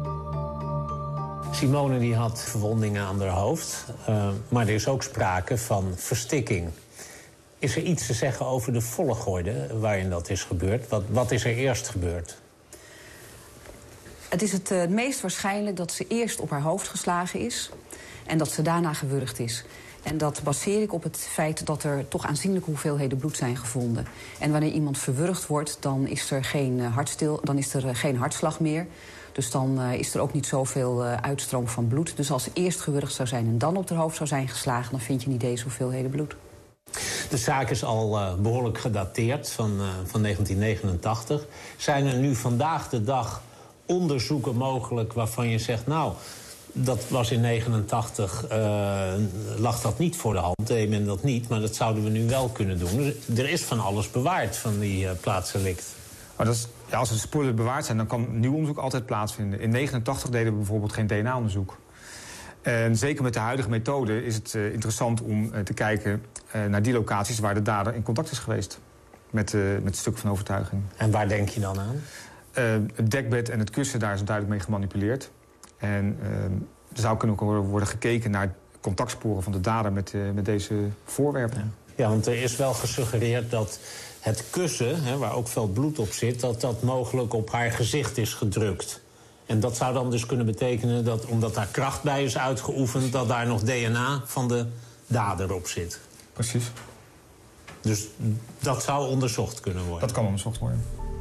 [SPEAKER 1] Simone die had verwondingen aan haar hoofd, uh, maar er is ook sprake van verstikking. Is er iets te zeggen over de volgorde waarin dat is gebeurd? Wat, wat is er eerst gebeurd?
[SPEAKER 8] Het is het uh, meest waarschijnlijk dat ze eerst op haar hoofd geslagen is en dat ze daarna gewurgd is. En dat baseer ik op het feit dat er toch aanzienlijke hoeveelheden bloed zijn gevonden. En wanneer iemand verwurgd wordt, dan is er geen, uh, hartstil, dan is er uh, geen hartslag meer. Dus dan uh, is er ook niet zoveel uh, uitstroom van bloed. Dus als ze eerst gewurgd zou zijn en dan op haar hoofd zou zijn geslagen, dan vind je niet deze hoeveelheden bloed.
[SPEAKER 1] De zaak is al uh, behoorlijk gedateerd, van, uh, van negentien negenentachtig. Zijn er nu vandaag de dag onderzoeken mogelijk waarvan je zegt, nou, dat was in negenentachtig, uh, lag dat niet voor de hand, deed men dat niet, maar dat zouden we nu wel kunnen doen. Er is van alles bewaard van die uh, plaatsdelict.
[SPEAKER 9] Maar dat is, ja, als de sporen bewaard zijn, dan kan nieuw onderzoek altijd plaatsvinden. In negenentachtig deden we bijvoorbeeld geen D N A-onderzoek. En zeker met de huidige methode is het uh, interessant om uh, te kijken uh, naar die locaties waar de dader in contact is geweest met, uh, met het stuk van overtuiging.
[SPEAKER 1] En waar denk je dan aan?
[SPEAKER 9] Uh, het dekbed en het kussen, daar is duidelijk mee gemanipuleerd. En uh, er zou kunnen worden gekeken naar contactsporen van de dader met, uh, met deze voorwerpen.
[SPEAKER 1] Ja. Ja, want er is wel gesuggereerd dat het kussen, hè, waar ook veel bloed op zit, dat dat mogelijk op haar gezicht is gedrukt. En dat zou dan dus kunnen betekenen dat, omdat daar kracht bij is uitgeoefend, dat daar nog D N A van de dader op zit.
[SPEAKER 9] Precies.
[SPEAKER 1] Dus dat zou onderzocht kunnen worden?
[SPEAKER 9] Dat kan onderzocht worden.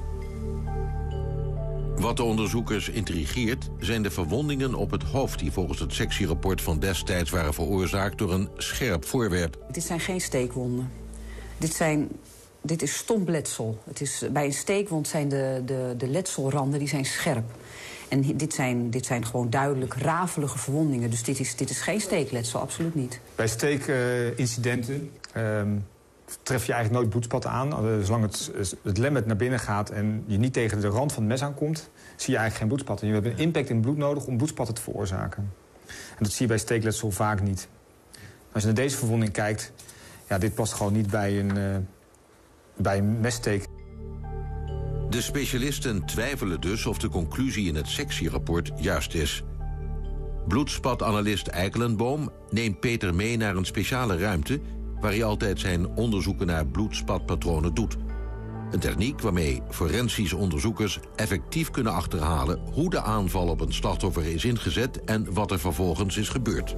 [SPEAKER 2] Wat de onderzoekers intrigeert zijn de verwondingen op het hoofd die volgens het sectierapport van destijds waren veroorzaakt door een scherp voorwerp.
[SPEAKER 8] Dit zijn geen steekwonden. Dit, zijn, dit is stompletsel. Het is, bij een steekwond zijn de, de, de letselranden die zijn scherp. En dit zijn, dit zijn gewoon duidelijk rafelige verwondingen. Dus dit is, dit is geen steekletsel, absoluut niet.
[SPEAKER 9] Bij steekincidenten uh, uh, tref je eigenlijk nooit bloedspatten aan. Uh, zolang het, het lemmet naar binnen gaat en je niet tegen de rand van het mes aankomt, zie je eigenlijk geen bloedspatten. Je hebt een impact in bloed nodig om bloedspatten te veroorzaken. En dat zie je bij steekletsel vaak niet. Als je naar deze verwonding kijkt, ja, dit past gewoon niet bij een, uh, bij een messteek.
[SPEAKER 2] De specialisten twijfelen dus of de conclusie in het sectierapport juist is. Bloedspatanalist Eikelenboom neemt Peter mee naar een speciale ruimte waar hij altijd zijn onderzoeken naar bloedspatpatronen doet. Een techniek waarmee forensische onderzoekers effectief kunnen achterhalen hoe de aanval op een slachtoffer is ingezet en wat er vervolgens is gebeurd.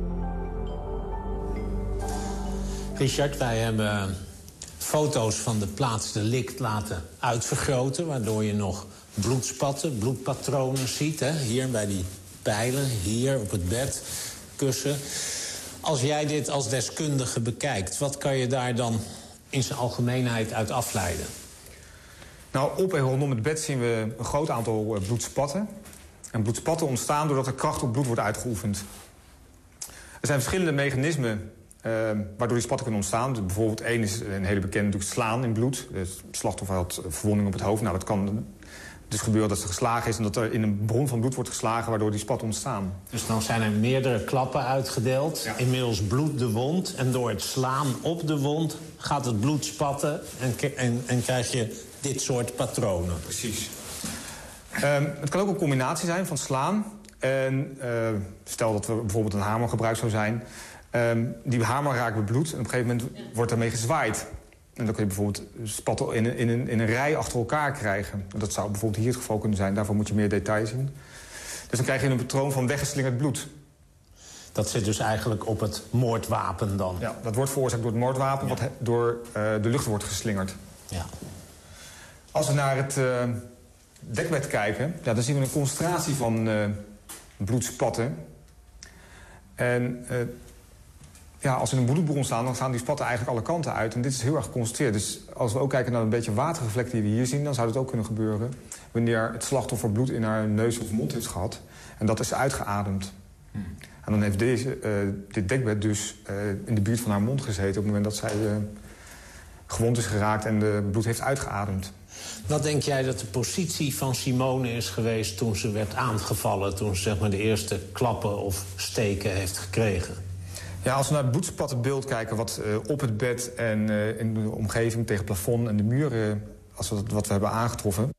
[SPEAKER 1] Richard, wij hebben foto's van de plaatsdelict laten uitvergroten, waardoor je nog bloedspatten, bloedpatronen ziet. Hè? Hier bij die pijlen, hier op het bed, kussen. Als jij dit als deskundige bekijkt, wat kan je daar dan in zijn algemeenheid uit afleiden?
[SPEAKER 9] Nou, op en rondom het bed zien we een groot aantal uh, bloedspatten. En bloedspatten ontstaan doordat er kracht op bloed wordt uitgeoefend. Er zijn verschillende mechanismen uh, waardoor die spatten kunnen ontstaan. Dus bijvoorbeeld één is een hele bekende natuurlijk slaan in bloed. Het slachtoffer had verwonding op het hoofd. Nou, dat kan dus gebeuren dat ze geslagen is en dat er in een bron van bloed wordt geslagen waardoor die spatten ontstaan.
[SPEAKER 1] Dus dan zijn er meerdere klappen uitgedeeld,
[SPEAKER 9] ja. Inmiddels
[SPEAKER 1] bloedt de wond en door het slaan op de wond gaat het bloed spatten en, en, en krijg je dit soort patronen.
[SPEAKER 9] Precies. Um, het kan ook een combinatie zijn van slaan en uh, stel dat er bijvoorbeeld een hamer gebruikt zou zijn. Um, die hamer raakt bebloed en op een gegeven moment wordt daarmee gezwaaid. En dan kun je bijvoorbeeld spatten in een, in, een, in een rij achter elkaar krijgen. Dat zou bijvoorbeeld hier het geval kunnen zijn. Daarvoor moet je meer details zien. Dus dan krijg je een patroon van weggeslingerd bloed.
[SPEAKER 1] Dat zit dus eigenlijk op het moordwapen dan?
[SPEAKER 9] Ja, dat wordt veroorzaakt door het moordwapen... Ja. wat door uh, de lucht wordt geslingerd.
[SPEAKER 1] Ja.
[SPEAKER 9] Als we naar het uh, dekbed kijken... Ja, dan zien we een concentratie van uh, bloedspatten. En uh, ja, als er een bloedbron staan... dan gaan die spatten eigenlijk alle kanten uit. En dit is heel erg geconcentreerd. Dus als we ook kijken naar een beetje watergevlek die we hier zien... dan zou het ook kunnen gebeuren... wanneer het slachtoffer bloed in haar neus of mond heeft gehad. En dat is uitgeademd. Hmm. En dan heeft deze, uh, dit dekbed dus uh, in de buurt van haar mond gezeten... op het moment dat zij uh, gewond is geraakt en de bloed heeft uitgeademd.
[SPEAKER 1] Wat denk jij dat de positie van Simone is geweest toen ze werd aangevallen... toen ze zeg maar, de eerste klappen of steken heeft gekregen?
[SPEAKER 9] Ja, als we naar het bloedspattenbeeld kijken wat uh, op het bed en uh, in de omgeving tegen het plafond en de muren... als we dat, wat we hebben aangetroffen...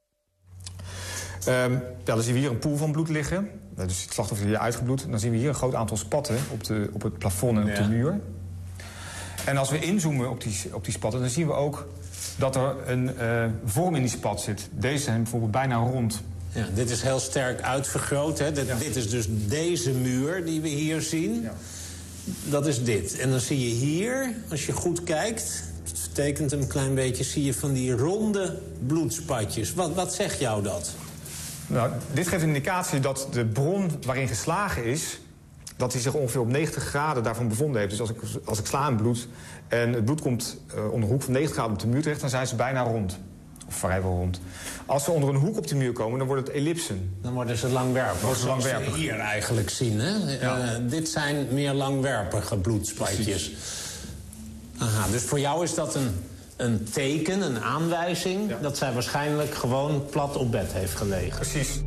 [SPEAKER 9] Um, ja, dan zien we hier een poel van bloed liggen. Dus het slachtoffer is hier uitgebloed. Dan zien we hier een groot aantal spatten op, de, op het plafond en op ja. de muur. En als we inzoomen op die, op die spatten... dan zien we ook dat er een uh, vorm in die spat zit. Deze zijn bijvoorbeeld bijna rond.
[SPEAKER 1] Ja, dit is heel sterk uitvergroot. Hè? Dit, ja. dit is dus deze muur die we hier zien. Ja. Dat is dit. En dan zie je hier, als je goed kijkt... het vertekent hem een klein beetje... zie je van die ronde bloedspatjes. Wat, wat zegt jou dat?
[SPEAKER 9] Nou, dit geeft een indicatie dat de bron waarin geslagen is... dat hij zich ongeveer op negentig graden daarvan bevonden heeft. Dus als ik, als ik sla in bloed en het bloed komt uh, onder een hoek van negentig graden op de muur terecht... dan zijn ze bijna rond. Of vrijwel rond. Als ze onder een hoek op de muur komen, dan worden het ellipsen.
[SPEAKER 1] Dan worden ze langwerpig.
[SPEAKER 9] Worden ze langwerpig.
[SPEAKER 1] Zoals we hier eigenlijk zien, hè? Ja. Uh, dit zijn meer langwerpige bloedspatjes. Precies. Aha, dus voor jou is dat een... een teken, een aanwijzing... Ja. dat zij waarschijnlijk gewoon plat op bed heeft gelegen.
[SPEAKER 9] Precies.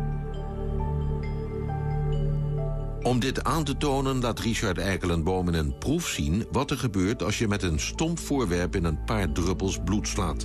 [SPEAKER 2] Om dit aan te tonen laat Richard Eikelenboom in een proef zien... wat er gebeurt als je met een stomp voorwerp in een paar druppels bloed slaat.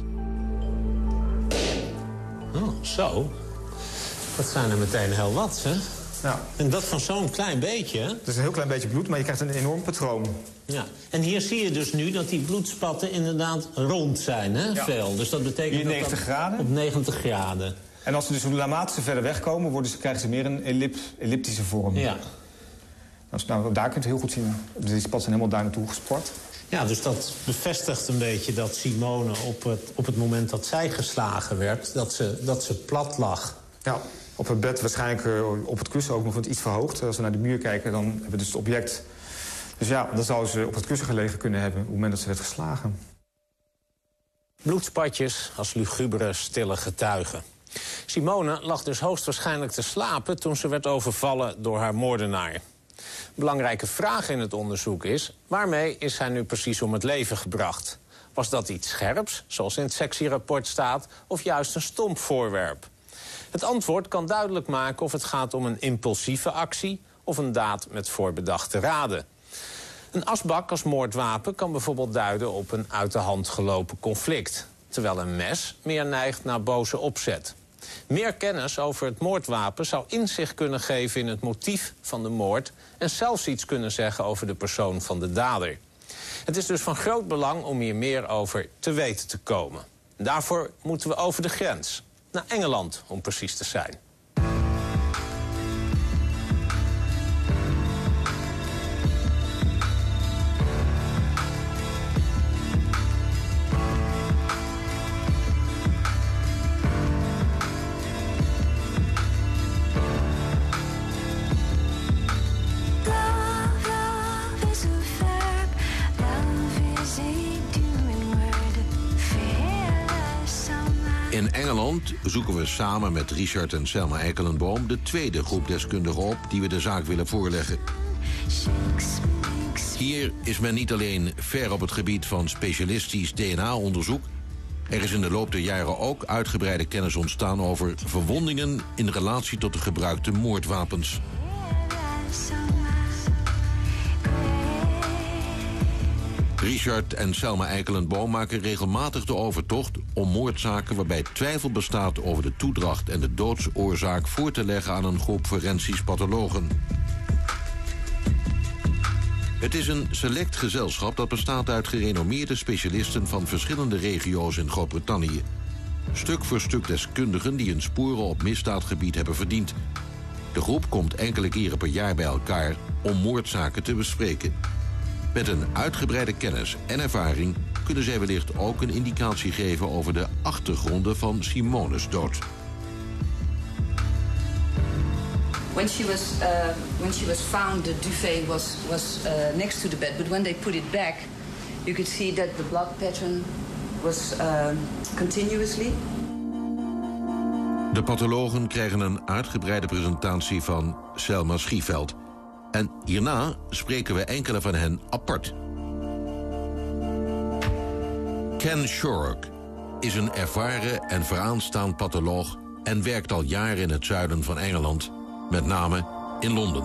[SPEAKER 1] Oh, zo. Dat zijn er meteen heel wat, hè?
[SPEAKER 9] Ja.
[SPEAKER 1] En dat van zo'n klein beetje, hè?
[SPEAKER 9] Het is een heel klein beetje bloed, maar je krijgt een enorm patroon.
[SPEAKER 1] Ja, en hier zie je dus nu dat die bloedspatten inderdaad rond zijn, hè? Ja. Veel. Dus dat betekent
[SPEAKER 9] hier negentig graden?
[SPEAKER 1] Op negentig graden.
[SPEAKER 9] En als ze dus naarmate ze verder wegkomen, worden ze, krijgen ze meer een ellip, elliptische vorm.
[SPEAKER 1] Ja.
[SPEAKER 9] Dus, nou, daar kun je het heel goed zien. Die spatten zijn helemaal daar naartoe gesport.
[SPEAKER 1] Ja, dus dat bevestigt een beetje dat Simone op het, op het moment dat zij geslagen werd... dat ze, dat ze plat lag.
[SPEAKER 9] Ja, op het bed waarschijnlijk uh, op het kussen ook nog wat iets verhoogd. Als we naar de muur kijken, dan hebben we dus het object... Dus ja, dan zou ze op het kussen gelegen kunnen hebben... op het moment dat ze werd geslagen.
[SPEAKER 1] Bloedspatjes als lugubere, stille getuigen. Simone lag dus hoogstwaarschijnlijk te slapen... toen ze werd overvallen door haar moordenaar. Belangrijke vraag in het onderzoek is... waarmee is hij nu precies om het leven gebracht? Was dat iets scherps, zoals in het sectierapport staat... of juist een stomp voorwerp? Het antwoord kan duidelijk maken of het gaat om een impulsieve actie... of een daad met voorbedachte raden. Een asbak als moordwapen kan bijvoorbeeld duiden op een uit de hand gelopen conflict... terwijl een mes meer neigt naar boze opzet. Meer kennis over het moordwapen zou inzicht kunnen geven in het motief van de moord... en zelfs iets kunnen zeggen over de persoon van de dader. Het is dus van groot belang om hier meer over te weten te komen. Daarvoor moeten we over de grens. Naar Engeland, om precies te zijn.
[SPEAKER 2] In Engeland zoeken we samen met Richard en Selma Eikelenboom... de tweede groep deskundigen op die we de zaak willen voorleggen. Hier is men niet alleen ver op het gebied van specialistisch D N A-onderzoek... er is in de loop der jaren ook uitgebreide kennis ontstaan... over verwondingen in relatie tot de gebruikte moordwapens. Richard en Selma Eikelenboom maken regelmatig de overtocht om moordzaken waarbij twijfel bestaat over de toedracht en de doodsoorzaak voor te leggen aan een groep forensisch pathologen. Het is een select gezelschap dat bestaat uit gerenommeerde specialisten van verschillende regio's in Groot-Brittannië. Stuk voor stuk deskundigen die hun sporen op misdaadgebied hebben verdiend. De groep komt enkele keren per jaar bij elkaar om moordzaken te bespreken. Met een uitgebreide kennis en ervaring kunnen zij wellicht ook een indicatie geven over de achtergronden van Simone's dood.
[SPEAKER 8] When she was uh, when she was found, the duvet was was uh, next to the bed. But when they put it back, you could see that the blood pattern was uh, continuously.
[SPEAKER 2] De pathologen krijgen een uitgebreide presentatie van Selma Schieveld. En hierna spreken we enkele van hen apart. Ken Shorrock is een ervaren en vooraanstaand patholoog en werkt al jaren in het zuiden van Engeland, met name in Londen.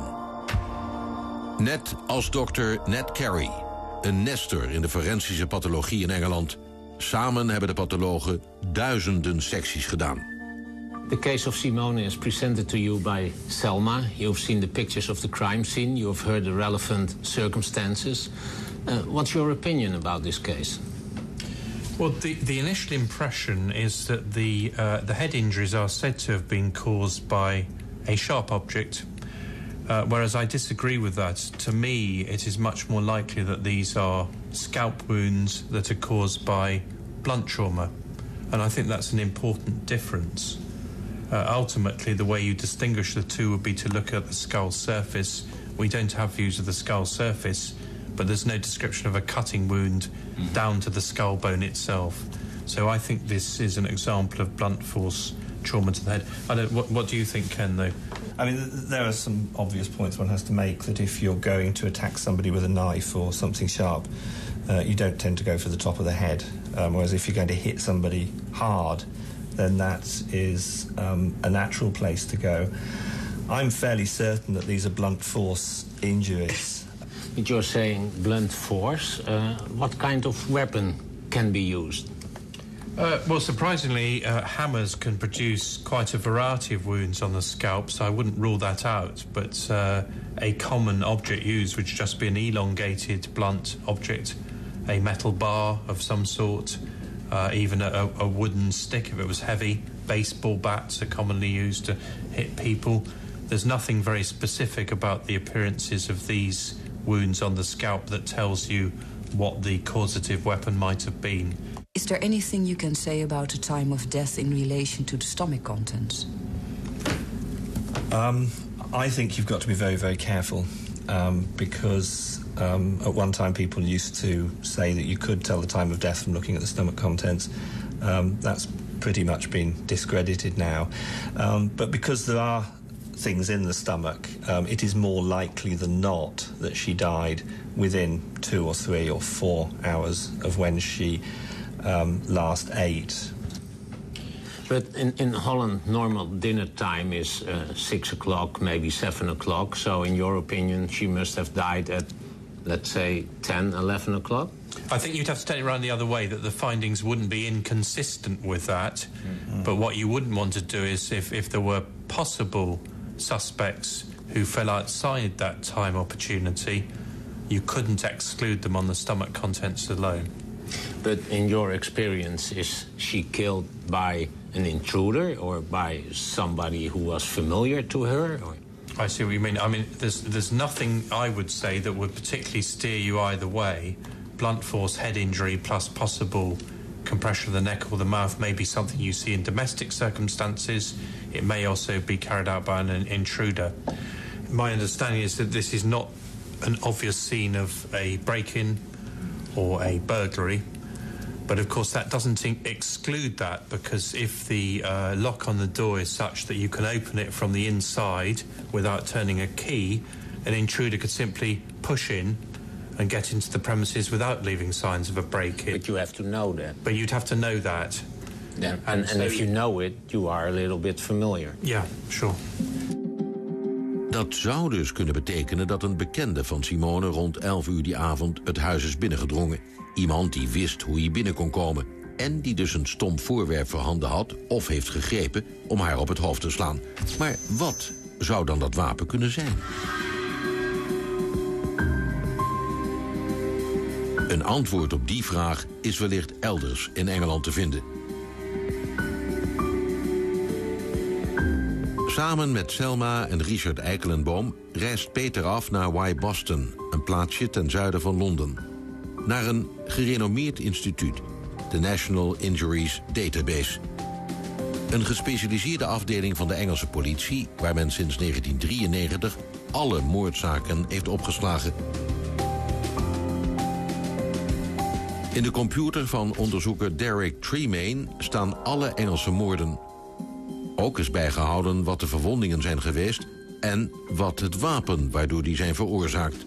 [SPEAKER 2] Net als dokter Ned Carey, een nestor in de forensische pathologie in Engeland. Samen hebben de pathologen duizenden secties gedaan.
[SPEAKER 1] The case of Simone is presented to you by Selma. You've seen the pictures of the crime scene. You've heard the relevant circumstances. Uh, what's your opinion about this case?
[SPEAKER 10] Well, the, the initial impression is that the, uh, the head injuries are said to have been caused by a sharp object, uh, whereas I disagree with that. To me, it is much more likely that these are scalp wounds that are caused by blunt trauma, and I think that's an important difference. Uh, ultimately, the way you distinguish the two would be to look at the skull surface. We don't have views of the skull surface, but there's no description of a cutting wound mm-hmm. down to the skull bone itself. So I think this is an example of blunt force trauma to the head. I don't, what, what do you think, Ken, though?
[SPEAKER 11] I mean, there are some obvious points one has to make, that if you're going to attack somebody with a knife or something sharp, uh, you don't tend to go for the top of the head. Um, whereas if you're going to hit somebody hard, then that is um, a natural place to go. I'm fairly certain that these are blunt force injuries.
[SPEAKER 1] But you're saying blunt force. Uh, what kind of weapon can be used?
[SPEAKER 10] Uh, well, surprisingly, uh, hammers can produce quite a variety of wounds on the scalp, so I wouldn't rule that out. But uh, a common object used would just be an elongated, blunt object, a metal bar of some sort, uh, even a, a wooden stick if it was heavy. Baseball bats are commonly used to hit people. There's nothing very specific about the appearances of these wounds on the scalp that tells you what the causative weapon might have been.
[SPEAKER 8] Is there anything you can say about the time of death in relation to the stomach contents?
[SPEAKER 11] Um, I think you've got to be very, very careful um, because um, at one time people used to say that you could tell the time of death from looking at the stomach contents. Um, that's pretty much been discredited now. Um, but because there are things in the stomach, um, it is more likely than not that she died within two or three or four hours of when she um, last ate.
[SPEAKER 1] But in, in Holland, normal dinner time is uh, six o'clock, maybe seven o'clock. So in your opinion, she must have died at, let's say, ten, eleven o'clock?
[SPEAKER 10] I think you'd have to take it around the other way, that the findings wouldn't be inconsistent with that. Mm-hmm. But what you wouldn't want to do is, if, if there were possible suspects who fell outside that time opportunity, you couldn't exclude them on the stomach contents alone.
[SPEAKER 1] But in your experience, is she killed by an intruder or by somebody who was familiar to her? Or?
[SPEAKER 10] I see what you mean. I mean, there's, there's nothing I would say that would particularly steer you either way. Blunt force head injury plus possible compression of the neck or the mouth may be something you see in domestic circumstances. It may also be carried out by an intruder. My understanding is that this is not an obvious scene of a break-in or a burglary. But of course that doesn't exclude that, because if the uh, lock on the door is such that you can open it from the inside without turning a key, an intruder could simply push in and get into the premises without leaving signs of a break-in.
[SPEAKER 1] But you have to know that.
[SPEAKER 10] But you'd have to know that.
[SPEAKER 1] Yeah. And, and so if you know it, you are a little bit familiar.
[SPEAKER 10] Yeah, sure.
[SPEAKER 2] Dat zou dus kunnen betekenen dat een bekende van Simone rond elf uur die avond het huis is binnengedrongen. Iemand die wist hoe hij binnen kon komen. En die dus een stom voorwerp voorhanden had of heeft gegrepen om haar op het hoofd te slaan. Maar wat zou dan dat wapen kunnen zijn? Een antwoord op die vraag is wellicht elders in Engeland te vinden. Samen met Selma en Richard Eikelenboom reist Peter af naar Y Boston, een plaatsje ten zuiden van Londen. Naar een gerenommeerd instituut, de National Injuries Database. Een gespecialiseerde afdeling van de Engelse politie, waar men sinds negentien drieënnegentig alle moordzaken heeft opgeslagen. In de computer van onderzoeker Derek Tremaine staan alle Engelse moorden. Ook is bijgehouden wat de verwondingen zijn geweest en wat het wapen waardoor die zijn veroorzaakt.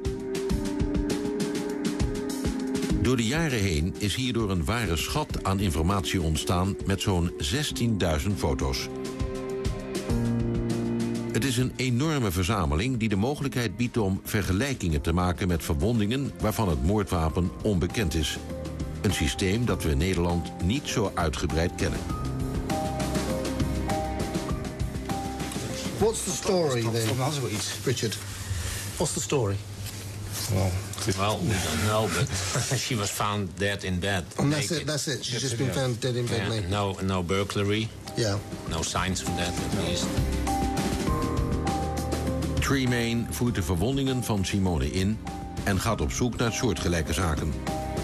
[SPEAKER 2] Door de jaren heen is hierdoor een ware schat aan informatie ontstaan met zo'n zestienduizend foto's. Het is een enorme verzameling die de mogelijkheid biedt om vergelijkingen te maken met verwondingen waarvan het moordwapen onbekend is. Een systeem dat we in Nederland niet zo uitgebreid kennen.
[SPEAKER 12] What's the story then? Richard, what's the story?
[SPEAKER 1] Well, well, we don't know, but she was found dead in bed.
[SPEAKER 12] And that's it, that's it. She's just been found dead in bed,
[SPEAKER 1] Yeah,
[SPEAKER 12] naked.
[SPEAKER 1] no, no burglary.
[SPEAKER 12] Yeah.
[SPEAKER 1] No signs of that, at least.
[SPEAKER 2] Tremaine voert de verwondingen van Simone in en gaat op zoek naar soortgelijke zaken.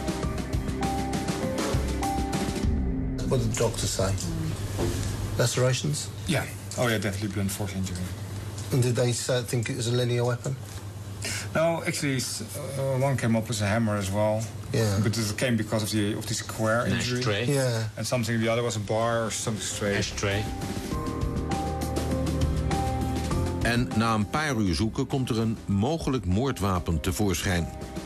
[SPEAKER 12] What did the doctors say? Lacerations?
[SPEAKER 9] Yeah. Oh yeah, definitely blunt force injury.
[SPEAKER 12] And did they say, think it was a linear weapon?
[SPEAKER 9] No, actually, it's, uh, one came up as a hammer as well.
[SPEAKER 12] Yeah.
[SPEAKER 9] But it came because of the of the square
[SPEAKER 1] An
[SPEAKER 9] injury.
[SPEAKER 1] ashtray.
[SPEAKER 12] Yeah.
[SPEAKER 9] And something the other was a bar or something straight.
[SPEAKER 1] Ashtray.
[SPEAKER 2] En na een paar uur zoeken komt er een mogelijk moordwapen tevoorschijn.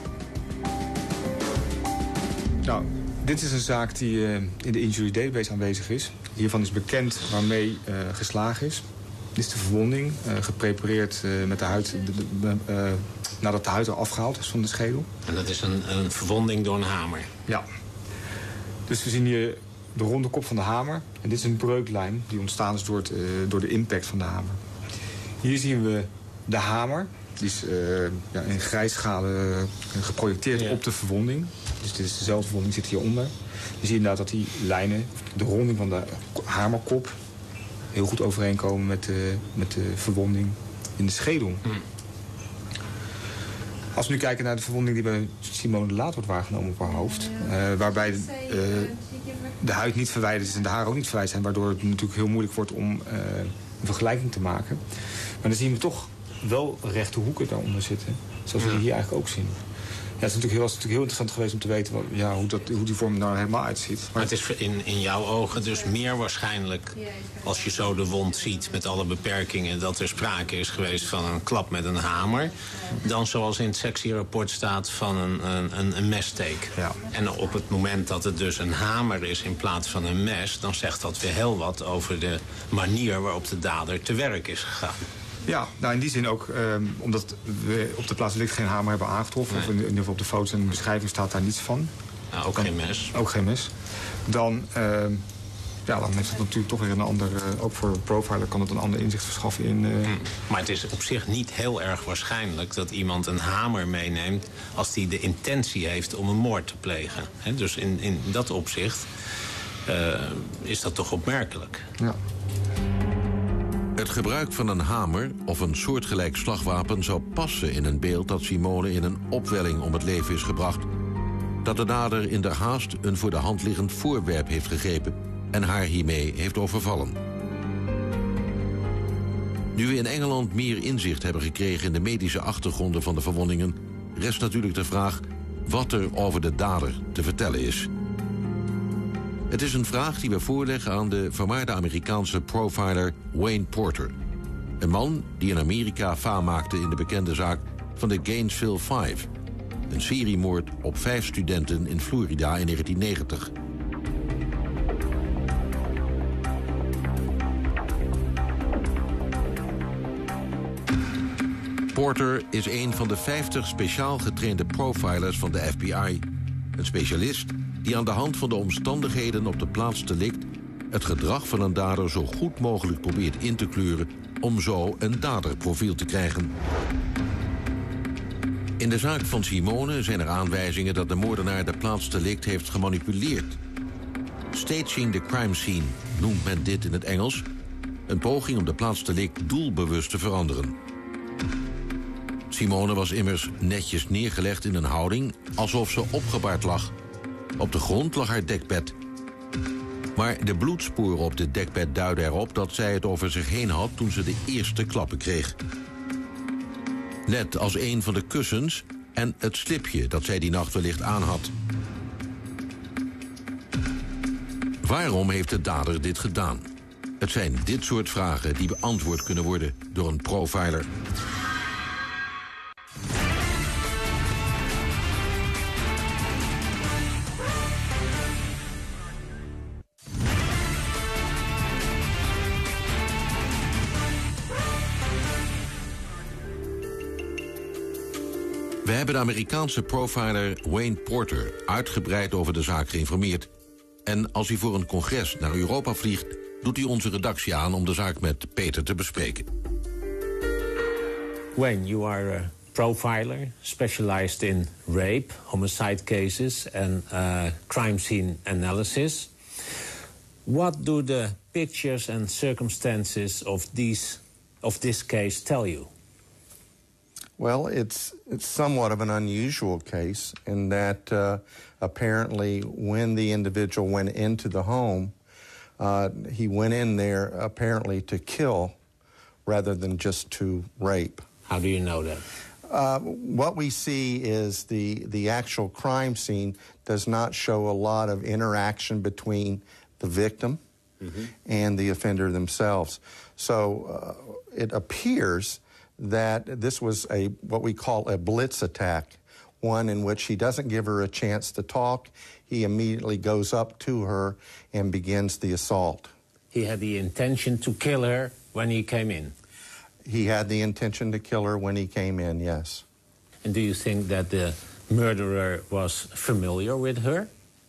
[SPEAKER 9] Nou, dit is een zaak die uh, in de injury database aanwezig is. Hiervan is bekend waarmee uh, geslagen is. Dit is de verwonding, uh, geprepareerd uh, met de huid, de, de, uh, nadat de huid er afgehaald is van de schedel.
[SPEAKER 1] En dat is een, een verwonding door een hamer.
[SPEAKER 9] Ja. Dus we zien hier de ronde kop van de hamer. En dit is een breuklijn die ontstaan is door, het, uh, door de impact van de hamer. Hier zien we de hamer. Die is uh, ja, in grijsschalen uh, geprojecteerd ja. op de verwonding. Dus dit is dezelfde verwonding, zit hieronder. Je ziet inderdaad dat die lijnen, de ronding van de hamerkop, heel goed overeenkomen met de, met de verwonding in de schedel. Hmm. Als we nu kijken naar de verwonding die bij Simone de Laat wordt waargenomen op haar hoofd. Uh, waarbij uh, de huid niet verwijderd is en de haren ook niet verwijderd zijn. Waardoor het natuurlijk heel moeilijk wordt om uh, een vergelijking te maken. Maar dan zien we toch wel rechte hoeken daaronder zitten. Zoals we ja. hier eigenlijk ook zien. Ja, het is natuurlijk heel, het is natuurlijk heel interessant geweest om te weten wat, ja, hoe, dat, hoe die vorm er nou helemaal uitziet. Maar,
[SPEAKER 1] maar het is in, in jouw ogen dus meer waarschijnlijk, als je zo de wond ziet met alle beperkingen, dat er sprake is geweest van een klap met een hamer, dan zoals in het sectierapport staat van een, een, een messteek.
[SPEAKER 9] Ja.
[SPEAKER 1] En op het moment dat het dus een hamer is in plaats van een mes, dan zegt dat weer heel wat over de manier waarop de dader te werk is gegaan.
[SPEAKER 9] Ja, nou in die zin ook, um, omdat we op de plaats delict geen hamer hebben aangetroffen. Nee. Of in, in ieder geval op de foto's en de beschrijving staat daar niets van.
[SPEAKER 1] Nou, ook dan, geen mes.
[SPEAKER 9] Ook geen mes. Dan, uh, ja, dan heeft het natuurlijk toch weer een ander, uh, ook voor een profiler kan het een ander inzicht verschaffen in... Uh...
[SPEAKER 1] Mm. Maar het is op zich niet heel erg waarschijnlijk dat iemand een hamer meeneemt als hij de intentie heeft om een moord te plegen. He, dus in, in dat opzicht uh, is dat toch opmerkelijk.
[SPEAKER 9] Ja.
[SPEAKER 2] Het gebruik van een hamer of een soortgelijk slagwapen zou passen in een beeld dat Simone in een opwelling om het leven is gebracht. Dat de dader in der haast een voor de hand liggend voorwerp heeft gegrepen en haar hiermee heeft overvallen. Nu we in Engeland meer inzicht hebben gekregen in de medische achtergronden van de verwondingen, rest natuurlijk de vraag wat er over de dader te vertellen is. Het is een vraag die we voorleggen aan de vermaarde Amerikaanse profiler Wayne Porter. Een man die in Amerika faam maakte in de bekende zaak van de Gainesville Five. Een seriemoord op vijf studenten in Florida in negentien negentig. Porter is een van de vijftig speciaal getrainde profilers van de F B I. Een specialist die aan de hand van de omstandigheden op de plaats delict het gedrag van een dader zo goed mogelijk probeert in te kleuren om zo een daderprofiel te krijgen. In de zaak van Simone zijn er aanwijzingen dat de moordenaar de plaatsdelict heeft gemanipuleerd. Staging the crime scene noemt men dit in het Engels. Een poging om de plaatsdelict doelbewust te veranderen. Simone was immers netjes neergelegd in een houding alsof ze opgebaard lag. Op de grond lag haar dekbed. Maar de bloedsporen op dit dekbed duiden erop dat zij het over zich heen had toen ze de eerste klappen kreeg. Net als een van de kussens en het slipje dat zij die nacht wellicht aan had. Waarom heeft de dader dit gedaan? Het zijn dit soort vragen die beantwoord kunnen worden door een profiler. We hebben de Amerikaanse profiler Wayne Porter uitgebreid over de zaak geïnformeerd. En als hij voor een congres naar Europa vliegt, doet hij onze redactie aan om de zaak met Peter te bespreken.
[SPEAKER 1] Wayne, you are a profiler specialized in rape, homicide cases and uh, crime scene analysis. What do the pictures and circumstances of these of this case tell you?
[SPEAKER 13] Well, it's it's somewhat of an unusual case in that uh, apparently when the individual went into the home, uh, he went in there apparently to kill rather than just to rape.
[SPEAKER 1] How do you know that?
[SPEAKER 13] Uh, what we see is the, the actual crime scene does not show a lot of interaction between the victim mm-hmm. and the offender themselves. So uh, it appears that this was a what we call a blitz attack, one in which he doesn't give her a chance to talk. He immediately goes up to her and begins the assault.
[SPEAKER 1] He had the intention to kill her when he came in?
[SPEAKER 13] He had the intention to kill her when he came in, yes.
[SPEAKER 1] And do you think that the murderer was familiar with her?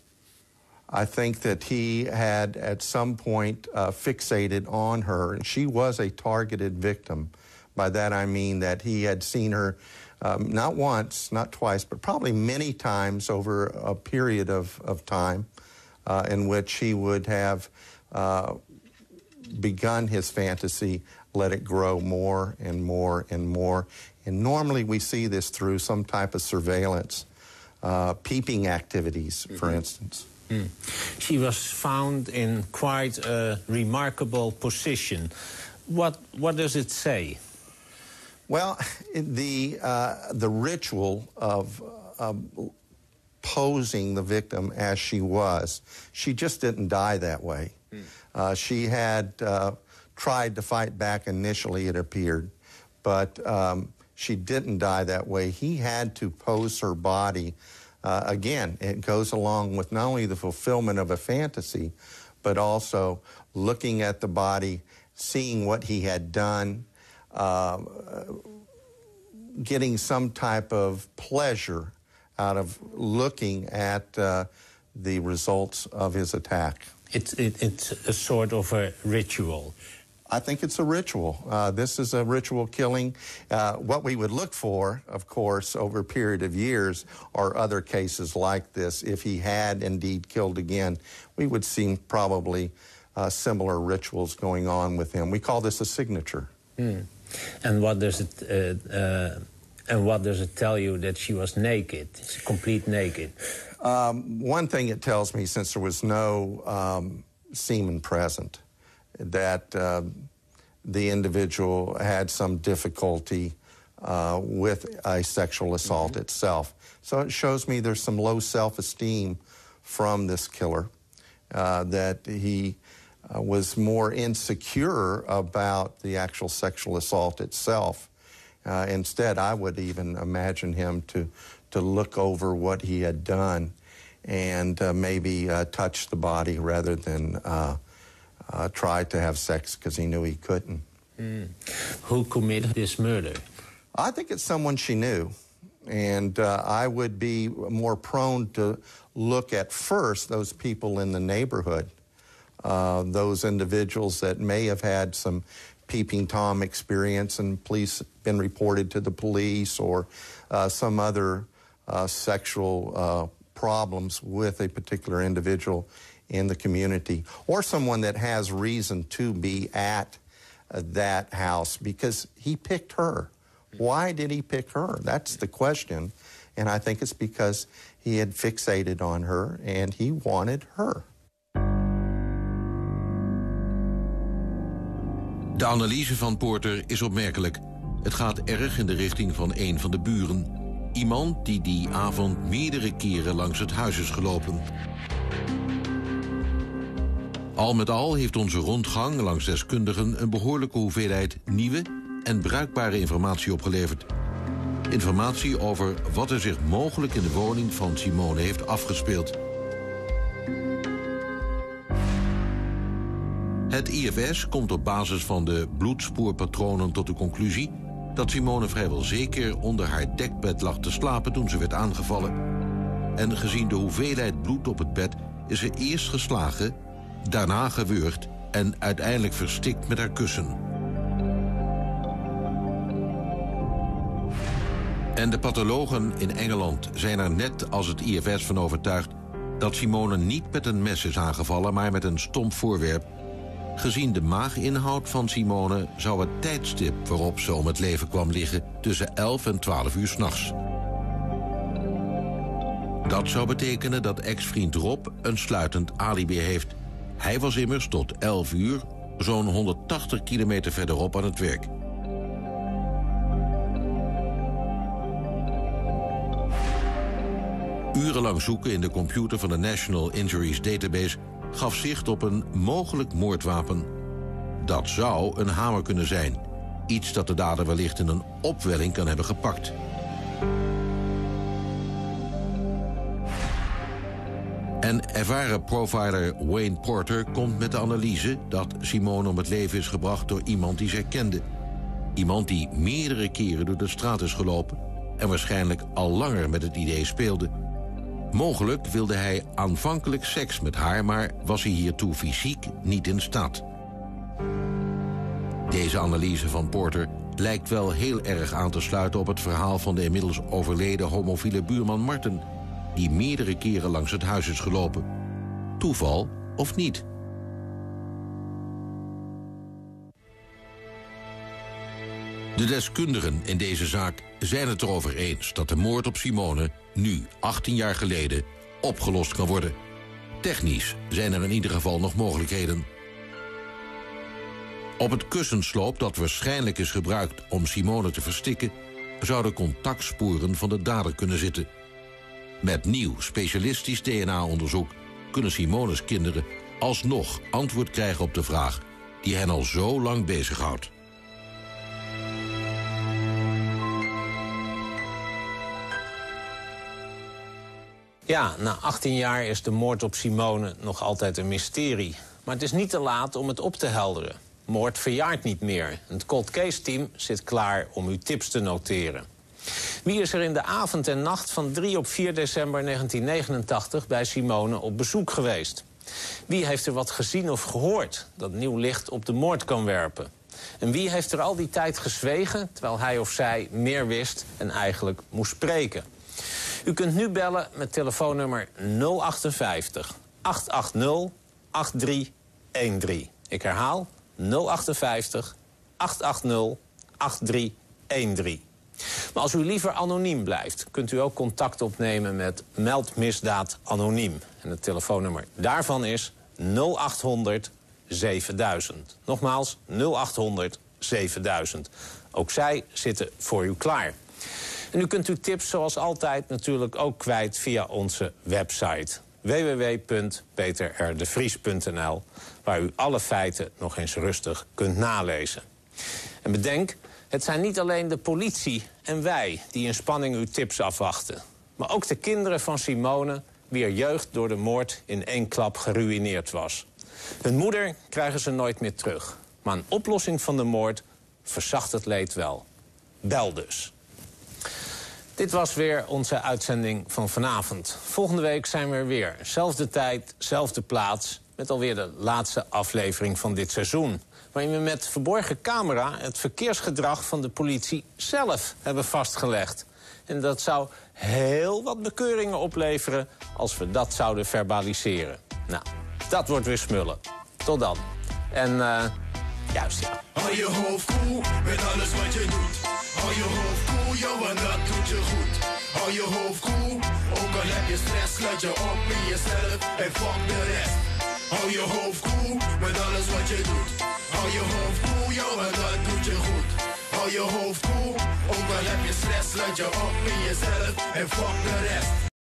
[SPEAKER 13] I think that he had at some point uh, fixated on her, and she was a targeted victim. By that I mean that he had seen her um, not once, not twice, but probably many times over a period of, of time uh, in which he would have uh, begun his fantasy, let it grow more and more and more. And normally we see this through some type of surveillance, uh, peeping activities, for mm-hmm. instance.
[SPEAKER 1] Mm. She was found in quite a remarkable position. What, what does it say?
[SPEAKER 13] Well, the, uh, the ritual of uh, posing the victim as she was, she just didn't die that way. Mm. Uh, she had uh, tried to fight back initially, it appeared, but um, she didn't die that way. He had to pose her body. Uh, again, it goes along with not only the fulfillment of a fantasy, but also looking at the body, seeing what he had done, uh, getting some type of pleasure out of looking at uh, the results of his attack.
[SPEAKER 1] It's, it, it's a sort of a ritual.
[SPEAKER 13] I think it's a ritual. Uh, this is a ritual killing. Uh, what we would look for, of course, over a period of years are other cases like this. If he had indeed killed again, we would see probably uh, similar rituals going on with him. We call this a signature.
[SPEAKER 1] Mm. And what does it uh, uh, and what does it tell you that she was naked, complete naked?
[SPEAKER 13] Um, one thing it tells me, since there was no um, semen present, that uh, the individual had some difficulty uh, with a sexual assault mm-hmm. itself. So it shows me there's some low self-esteem from this killer, uh, that he uh, was more insecure about the actual sexual assault itself. Uh, instead, I would even imagine him to, to look over what he had done and uh, maybe uh, touch the body rather than uh, uh, try to have sex because he knew he couldn't.
[SPEAKER 1] Mm. Who committed this murder?
[SPEAKER 13] I think it's someone she knew. And uh, I would be more prone to look at first those people in the neighborhood, uh, those individuals that may have had some peeping Tom experience and police been reported to the police, or uh, some other uh, sexual uh, problems with a particular individual in the community, or someone that has reason to be at uh, that house because he picked her. Why did he pick her? That's the question. And I think it's because he had fixated on her and he wanted her.
[SPEAKER 2] De analyse van Porter is opmerkelijk. Het gaat erg in de richting van een van de buren. Iemand die die avond meerdere keren langs het huis is gelopen. Al met al heeft onze rondgang langs deskundigen een behoorlijke hoeveelheid nieuwe en bruikbare informatie opgeleverd. Informatie over wat er zich mogelijk in de woning van Simone heeft afgespeeld. Het I F S komt op basis van de bloedspoorpatronen tot de conclusie dat Simone vrijwel zeker onder haar dekbed lag te slapen toen ze werd aangevallen. En gezien de hoeveelheid bloed op het bed is ze eerst geslagen, daarna gewurgd en uiteindelijk verstikt met haar kussen. En de pathologen in Engeland zijn er net als het I F S van overtuigd dat Simone niet met een mes is aangevallen, maar met een stomp voorwerp. Gezien de maaginhoud van Simone zou het tijdstip waarop ze om het leven kwam liggen tussen elf en twaalf uur 's nachts. Dat zou betekenen dat ex-vriend Rob een sluitend alibi heeft. Hij was immers tot elf uur zo'n honderdtachtig kilometer verderop aan het werk. Urenlang zoeken in de computer van de National Injuries Database gaf zicht op een mogelijk moordwapen. Dat zou een hamer kunnen zijn. Iets dat de dader wellicht in een opwelling kan hebben gepakt. En ervaren profiler Wayne Porter komt met de analyse dat Simone om het leven is gebracht door iemand die zij kende. Iemand die meerdere keren door de straat is gelopen en waarschijnlijk al langer met het idee speelde. Mogelijk wilde hij aanvankelijk seks met haar, maar was hij hiertoe fysiek niet in staat. Deze analyse van Porter lijkt wel heel erg aan te sluiten op het verhaal van de inmiddels overleden homofiele buurman Martin, die meerdere keren langs het huis is gelopen. Toeval of niet? De deskundigen in deze zaak zijn het erover eens dat de moord op Simone, nu achttien jaar geleden, opgelost kan worden. Technisch zijn er in ieder geval nog mogelijkheden. Op het kussensloop dat waarschijnlijk is gebruikt om Simone te verstikken, zouden contactsporen van de dader kunnen zitten. Met nieuw specialistisch D N A-onderzoek kunnen Simone's kinderen alsnog antwoord krijgen op de vraag die hen al zo lang bezighoudt.
[SPEAKER 1] Ja, na achttien jaar is de moord op Simone nog altijd een mysterie. Maar het is niet te laat om het op te helderen. Moord verjaart niet meer. Het Cold Case Team zit klaar om uw tips te noteren. Wie is er in de avond en nacht van drie op vier december negentien negenentachtig bij Simone op bezoek geweest? Wie heeft er wat gezien of gehoord dat nieuw licht op de moord kan werpen? En wie heeft er al die tijd gezwegen terwijl hij of zij meer wist en eigenlijk moest spreken? U kunt nu bellen met telefoonnummer nul vijf acht acht nul acht drie een drie. Ik herhaal nul vijf acht acht nul acht drie een drie. Maar als u liever anoniem blijft, kunt u ook contact opnemen met Meld Misdaad Anoniem. En het telefoonnummer daarvan is nul achthonderd zevenduizend. Nogmaals, nul achthonderd zevenduizend. Ook zij zitten voor u klaar. En u kunt uw tips zoals altijd natuurlijk ook kwijt via onze website w w w punt peter r de vries punt n l, waar u alle feiten nog eens rustig kunt nalezen. En bedenk, het zijn niet alleen de politie en wij die in spanning uw tips afwachten, maar ook de kinderen van Simone, wier jeugd door de moord in één klap geruïneerd was. Hun moeder krijgen ze nooit meer terug, maar een oplossing van de moord verzacht het leed wel. Bel dus. Dit was weer onze uitzending van vanavond. Volgende week zijn we er weer. Zelfde tijd, zelfde plaats, met alweer de laatste aflevering van dit seizoen. waarin we met verborgen camera het verkeersgedrag van de politie zelf hebben vastgelegd. En dat zou heel wat bekeuringen opleveren als we dat zouden verbaliseren. Nou, dat wordt weer smullen. Tot dan. En, uh, juist ja.
[SPEAKER 14] Hou je hoofd koel met alles wat je doet. Hou je hoofd koel, ja, want dat doet je goed. Hou je hoofd koel, ook al heb je stress, sluit je op in jezelf en fuck de rest. Hou je hoofd koel met alles wat je doet. Hou je hoofd koel, ja, want dat doet je goed. Hou je hoofd koel, ook al heb je stress, sluit je op in jezelf en fuck de rest.